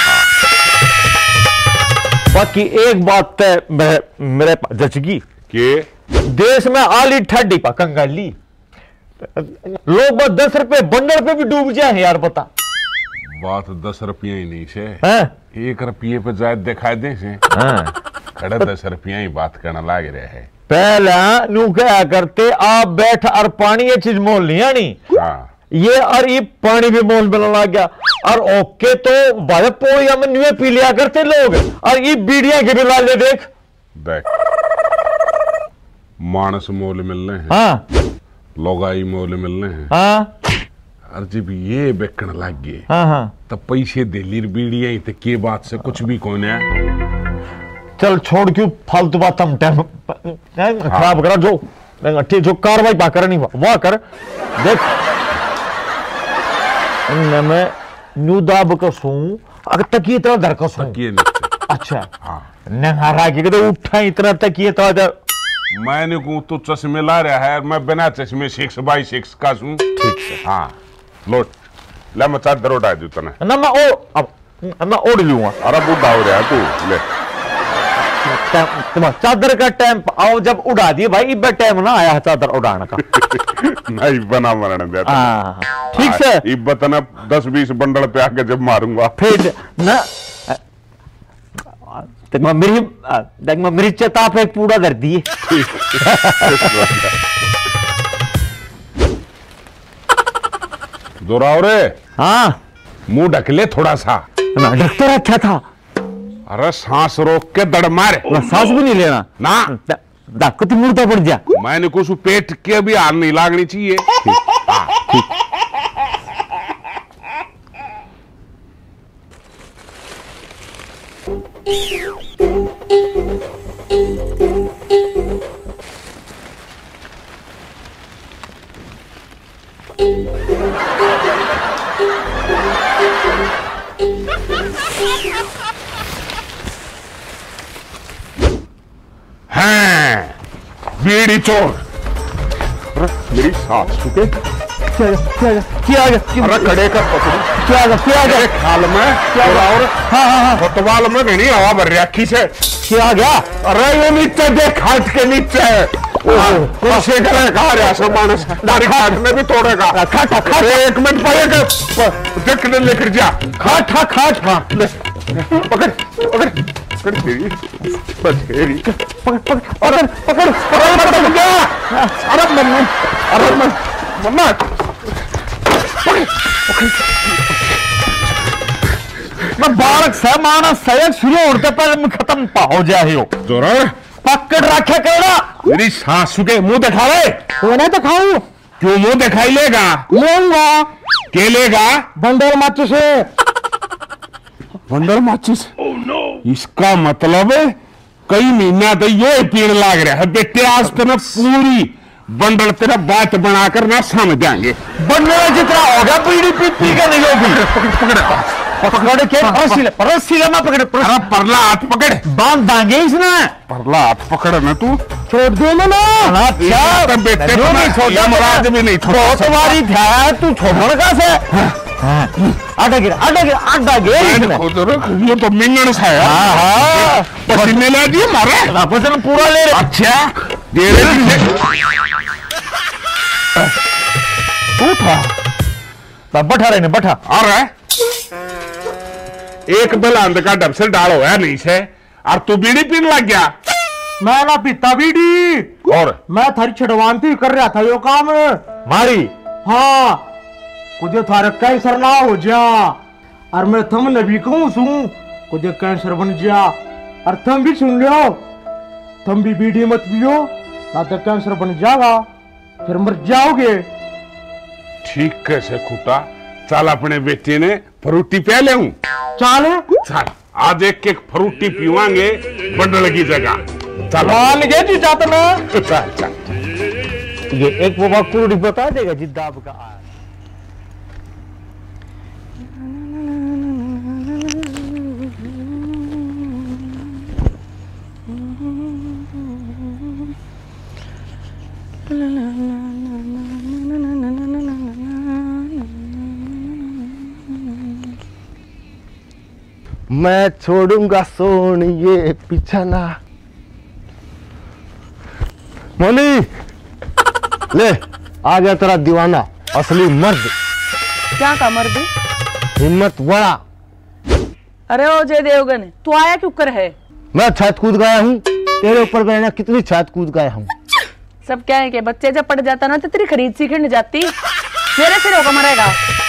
बाकी एक बात मेरे जचगी के देश में आली ठंडी पा कंगाली लोग बस 10 रुपए बंडल पे भी डूब जाए यार बता बात 10 रुपये ही नहीं से हैं 1 रुपये पे जायद दिखाई दे से खड़े 10 रुपया ही बात करना लाग रहे है पहला नू क्या करते आप बैठ और पानी ये चीज मोल नहीं आनी ये और ये पानी भी मोल मिलने लग गया और ओके तो भाई पोड़िया में न्यू पी लिया करते लोग और ये बीड़िया के भी लाले देख देख मानस मोल मिल रहे हैं हाँ लोगाई मोल मिल रहे हैं हाँ और जब ये बेकन लग गए हाँ हाँ तब पैसे दे ली बीड़िया ही तो के बात से कुछ भी कौन है चल छोड़ क्यों फालतू बात हम टाइम खराब करा जो ठीक जो कार्रवाई पा कर नहीं वाह कर देख में न्यू दाब का सो अगर तकिए तरह दर का सो तकिए नीचे। अच्छा हाँ नहारा के तो उठा इतना तकिए तो मैंने को तू चश्मे ला रहा है, मैं बिना चश्मे 6x6 का सूं। ठीक है। हाँ लोट ले, मैं चादर उड़ा दूं तने ना मैं ओढ़ लूंगा। अरे बुढ़ा हो रहा है तू, ले तुम चादर का टाइम आओ जब उड़ा दिए भाई, इब टाइम ना आया चादर उड़ाने का। नहीं बना मरण दे ठीक से इब तना 10-20 बंडल पे आके जब मारूंगा फिर ना देख मेरी चेता पे पूरा दर दिए। जोराव रे, हाँ मुंह ढक ले थोड़ा सा। ना ढक तो रखा था। अरे सांस रोक के दड़ मार। सांस भी नहीं लेना ना धक्को तो मुर्दा पड़ जा। मैंने कुछ पेट के भी हार नहीं लागनी चाहिए। हाँ, ठीक। हैं बीड़ी चोर। मेरी सासू के क्या अरे कड़े का क्या खाल में क्या और हाँ फुटबॉल में नहीं हवा भर रखी से क्या गया। अरे ये नीचे देख, हाथ के नीचे कुर्सी करे कहा रहा सामान दाढ़ी काटने भी तोड़ेगा। एक मिनट पड़ेगा देखने लेकर जा। खाट हाँ पकड़ पकड़ पकड़ तेरी बथेरी पकड़ अरे मम्मा मैं बालक से माना सहयोग शुरू होते पहले मैं खत्म हो जाए हो। जोरा पकड़ रखे कहना मेरी सासू के मुंह दिखा रहे तो नहीं तो खाऊ क्यों मुंह दिखाई लेगा लूंगा के लेगा बंडल माचू से बंडल माचिस। इसका मतलब कई महीना तो ये पीड़ लाग रहा है बेटे। आज तेना पूरी बंडल तेरा बात बनाकर ना समझाएंगे। बंडल जितना होगा पीड़ी पी का नहीं होगी। पकड़ के रस्सी लगा पकड़ परला हाथ पकड़ बांध देंगे इसने। परला हाथ पकड़ ना तू छोड़ दे ना अच्छा बेटे महाराज भी नहीं छोड़ तुम्हारी था तू छोड़ का से आटा गिरा ये तो मिंगन सा है। पसीने ला दिए मारे पसीना पूरा ले रहे। अच्छा दे रहे तू था तब बैठा रहे बैठा आ रहा है। एक बलांद का डब से डालो है नहीं से और तू बीड़ी पीने लग गया। मैं ना पीता बीड़ी और मैं थारी छड़वानती कर रहा था यो काम मारी। हाँ कुछ थारे कैंसर ना हो जा और मैं थम नबी कहूं सू कुछ कैंसर बन जा और थम भी सुन लो थम भी बीड़ी मत पियो ना तो कैंसर बन जाएगा फिर मर जाओगे। ठीक कैसे खुटा चल अपने बेटे ने फ्रूटी पे ले हूं चल चल आज एक फ्रूटी पीवांगे बंडल की जगह। चल जी चाहते ना चल चल ये एक वो कुड़ी बता देगा जिद्दा आपका। मैं छोड़ूंगा सोनिए पीछा ना। मोनी ले आ गया तेरा दीवाना असली मर्द। क्या का मर्द? हिम्मत बड़ा। अरे ओ जय देवगन तू आया क्यों कर है? मैं छत कूद गया हूँ तेरे ऊपर मैंने कितनी छत कूद गया हूँ। सब क्या है कि बच्चे जब पड़ जाता ना तो तेरी खरीद सीखने जाती मेरे सिर होकर मरेगा।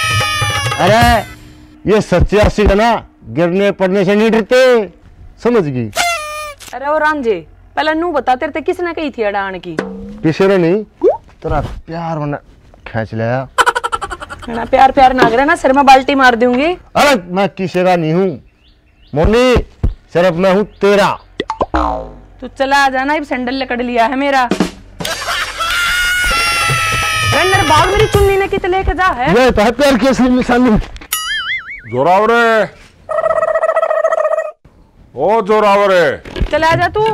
अरे ये सच्चे अस्सी का ना गिरने पड़ने से नहीं डरते समझ गई। अरे और रांझे पहले नू बता तेरे किसने कही थी अड़ान की? किसी ने नहीं तेरा प्यार मैंने खींच लिया। ना प्यार प्यार ना करे ना सिर में बाल्टी मार दूंगी। अरे मैं किसी का नहीं हूँ मोनी सिर्फ मैं हूँ तेरा। तू चला आ जाना सैंडल लकड़ लिया है मेरा। मेरे बाग मेरी चुन्नी ने कितने लेके जा है। ये तो है प्यार की असली निशानी। जोरावरे, ओ जोरावरे, चल आ जा तू।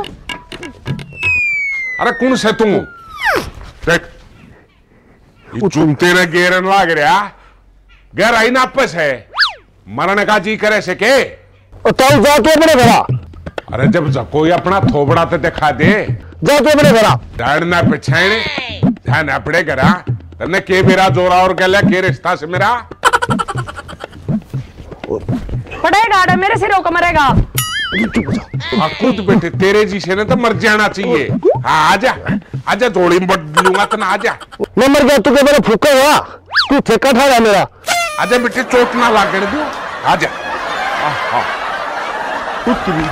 अरे कौन से तू? देख चुनते ने गेरन लाग रहा, गहराई नापस है, मरने का जी करे से के? चल जा तू अपने घरा। अरे जब कोई अपना थोबड़ा तो दिखा दे, जा तू अपने घरा। दौड़ना पिछाने, ध्यान अपने घरा, तने के मेरा जोरावर गया के रिश्ता से मेरा? पड़ेगा मेरे सिरों को मरेगा। खुद बेटे तेरे जी से ने तो मर जाना चाहिए। हाँ आजा, आजा जोड़ी में बढ़ लूंगा तो ना आजा। मैं मर गया तू क्या मेरा फूका हुआ? तू ठेका ठा मेरा। आजा बेटे चोट ना लागने दो, आजा। हाँ कुछ भी।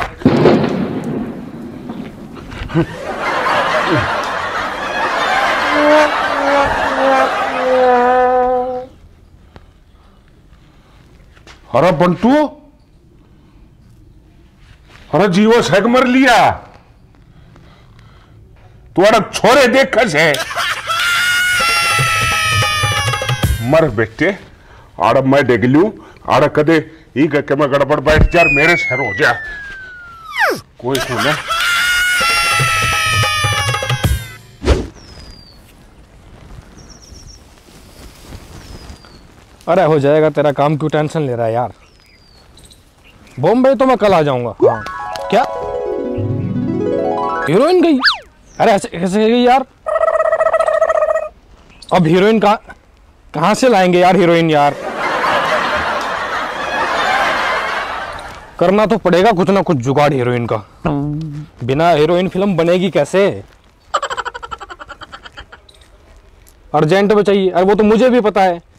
अरे बंटू, अरे जीवो सेक मर लिया, तुम्हारा छोरे देख है मर बेटे। आड़ मैं डेग लू, आड़ कदे ई के मैं गड़बड़ बैठ जा, मेरे सर हो जा कोई सुने। अरे हो जाएगा तेरा काम, क्यों टेंशन ले रहा है यार। बॉम्बे तो मैं कल आ जाऊंगा। हाँ क्या हीरोइन गई? अरे ऐसे कैसे गई यार? अब हीरोइन कहाँ से लाएंगे यार हीरोइन यार? करना तो पड़ेगा कुछ ना कुछ जुगाड़ हीरोइन का, बिना हीरोइन फिल्म बनेगी कैसे? अर्जेंट में चाहिए। अरे वो तो मुझे भी पता है।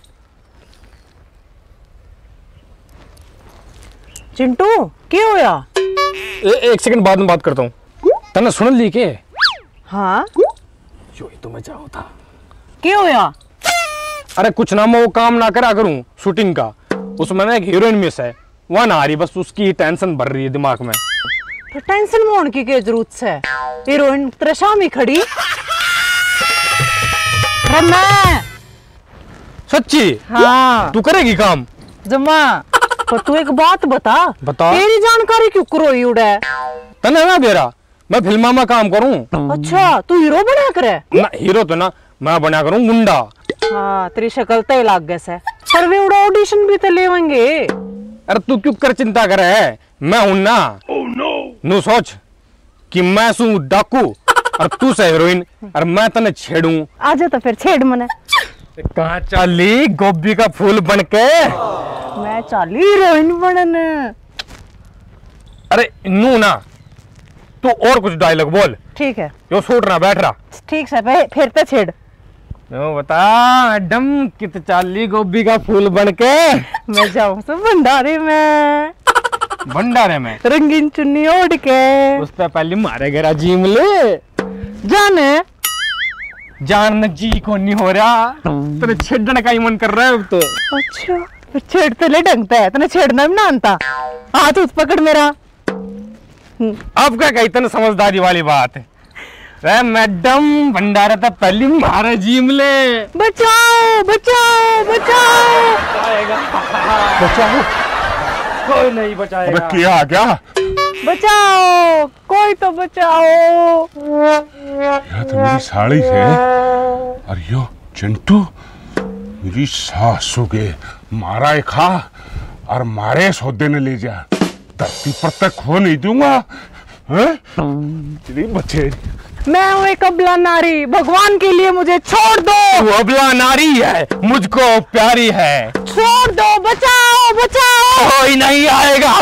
चिंटू क्या होया? एक सेकंड बाद में बात करता हूँ। तने सुन ली के? हाँ जो ही तो मजा होता। क्या होया? अरे कुछ ना, मैं वो काम ना करा करूं शूटिंग का, उसमें ना एक हीरोइन मिस है, वह ना आ रही, बस उसकी टेंशन भर रही है दिमाग में। तो टेंशन में होने की क्या जरूरत है? हीरोइन तेरे सामने खड़ी। मैं सच्ची? हाँ तू करेगी काम? जमा। तो तू एक बात बता, तेरी जानकारी क्यों करोई उड़े? तने ना दे रहा, मैं फिल्मा में काम करूं। अच्छा तू हीरो बना करे? ना हीरो तो ना, मैं बना करूं गुंडा। हाँ तेरी शक्ल तो लाग गए से, पर वे उड़ा ऑडिशन भी तो लेवेंगे। अरे तू क्यों कर चिंता करे है, मैं हूं ना। नू सोच कि मैं सू डाकू और तू से हीरोइन, और मैं तने छेड़ू। आजा तो फिर छेड़ मने। कहाँ चाली गोभी का फूल बनके? मैं चाली हीरोइन बनन। अरे नू ना, तू और कुछ डायलॉग बोल। ठीक है, यो सूट ना बैठ रहा। ठीक से फिर तो छेड़। यो बता मैडम, कित चाली गोभी का फूल बनके? मैं जाऊं तो भंडारे में, भंडारे में रंगीन चुन्नी ओढ़ के। उस पे पहले मारे गरा जीम ले जाने जान जी को नहीं हो रहा, तेरे छेड़ने का ही मन कर रहा है अब तो। अच्छा फिर छेड़ते ले ढंगता है, तने छेड़ना भी ना आता। हाथ उस पकड़ मेरा। अब क्या कही तने समझदारी वाली बात है। अरे मैडम भंडारा तो पहले मारे जीम ले। बचाओ बचाओ बचाओ। बचाओ, कोई नहीं बचाएगा। अरे क्या आ गया? बचाओ, कोई तो बचाओ। यह तो मेरी साड़ी है, और यो चिंटू मेरी सासू के मारा एक खा और मारे सौदे ने ले जा, धरती पर तक खो नहीं दूंगा। बच्चे मैं हूँ एक अबला नारी, भगवान के लिए मुझे छोड़ दो। तू अबला नारी है, मुझको प्यारी है, छोड़ दो। बचाओ बचाओ। कोई नहीं आएगा।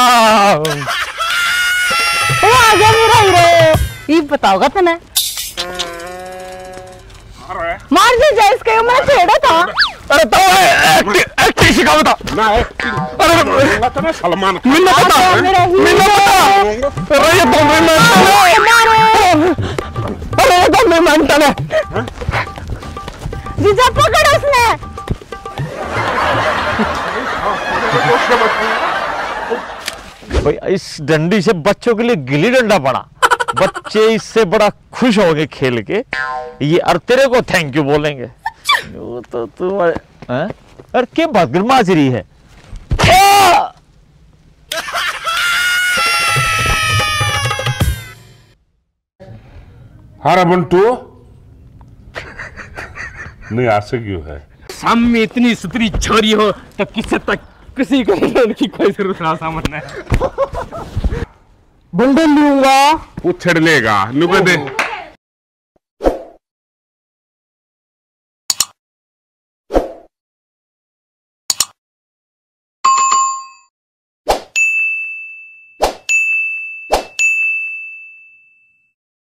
आ गया मेरा हीरो। ये बताओगा तने? मार दे जाए इसके, मैं छेड़ा था। अरे तो एक्टिंग सिखा बता ना एक्टिंग। अरे तो ना सलमान खान। मिलना पता, मेरा मिलना पता। अरे ये तो मैं अरे ये तो मैं मानता है। जीजा पकड़ उसने। भाई इस डंडी से बच्चों के लिए गिल्ली डंडा पड़ा, बच्चे इससे बड़ा खुश होंगे खेल के, ये और तेरे को थैंक यू बोलेंगे। वो तो तुम्हारे अरे क्या बात माजरी है। हारा बंटू नहीं आ क्यों है? सामने इतनी सुतरी छोरी हो तो किसी को उनकी कोई जरूरत ना सामने बंडल लूंगा पूछड़ लेगा नुके दे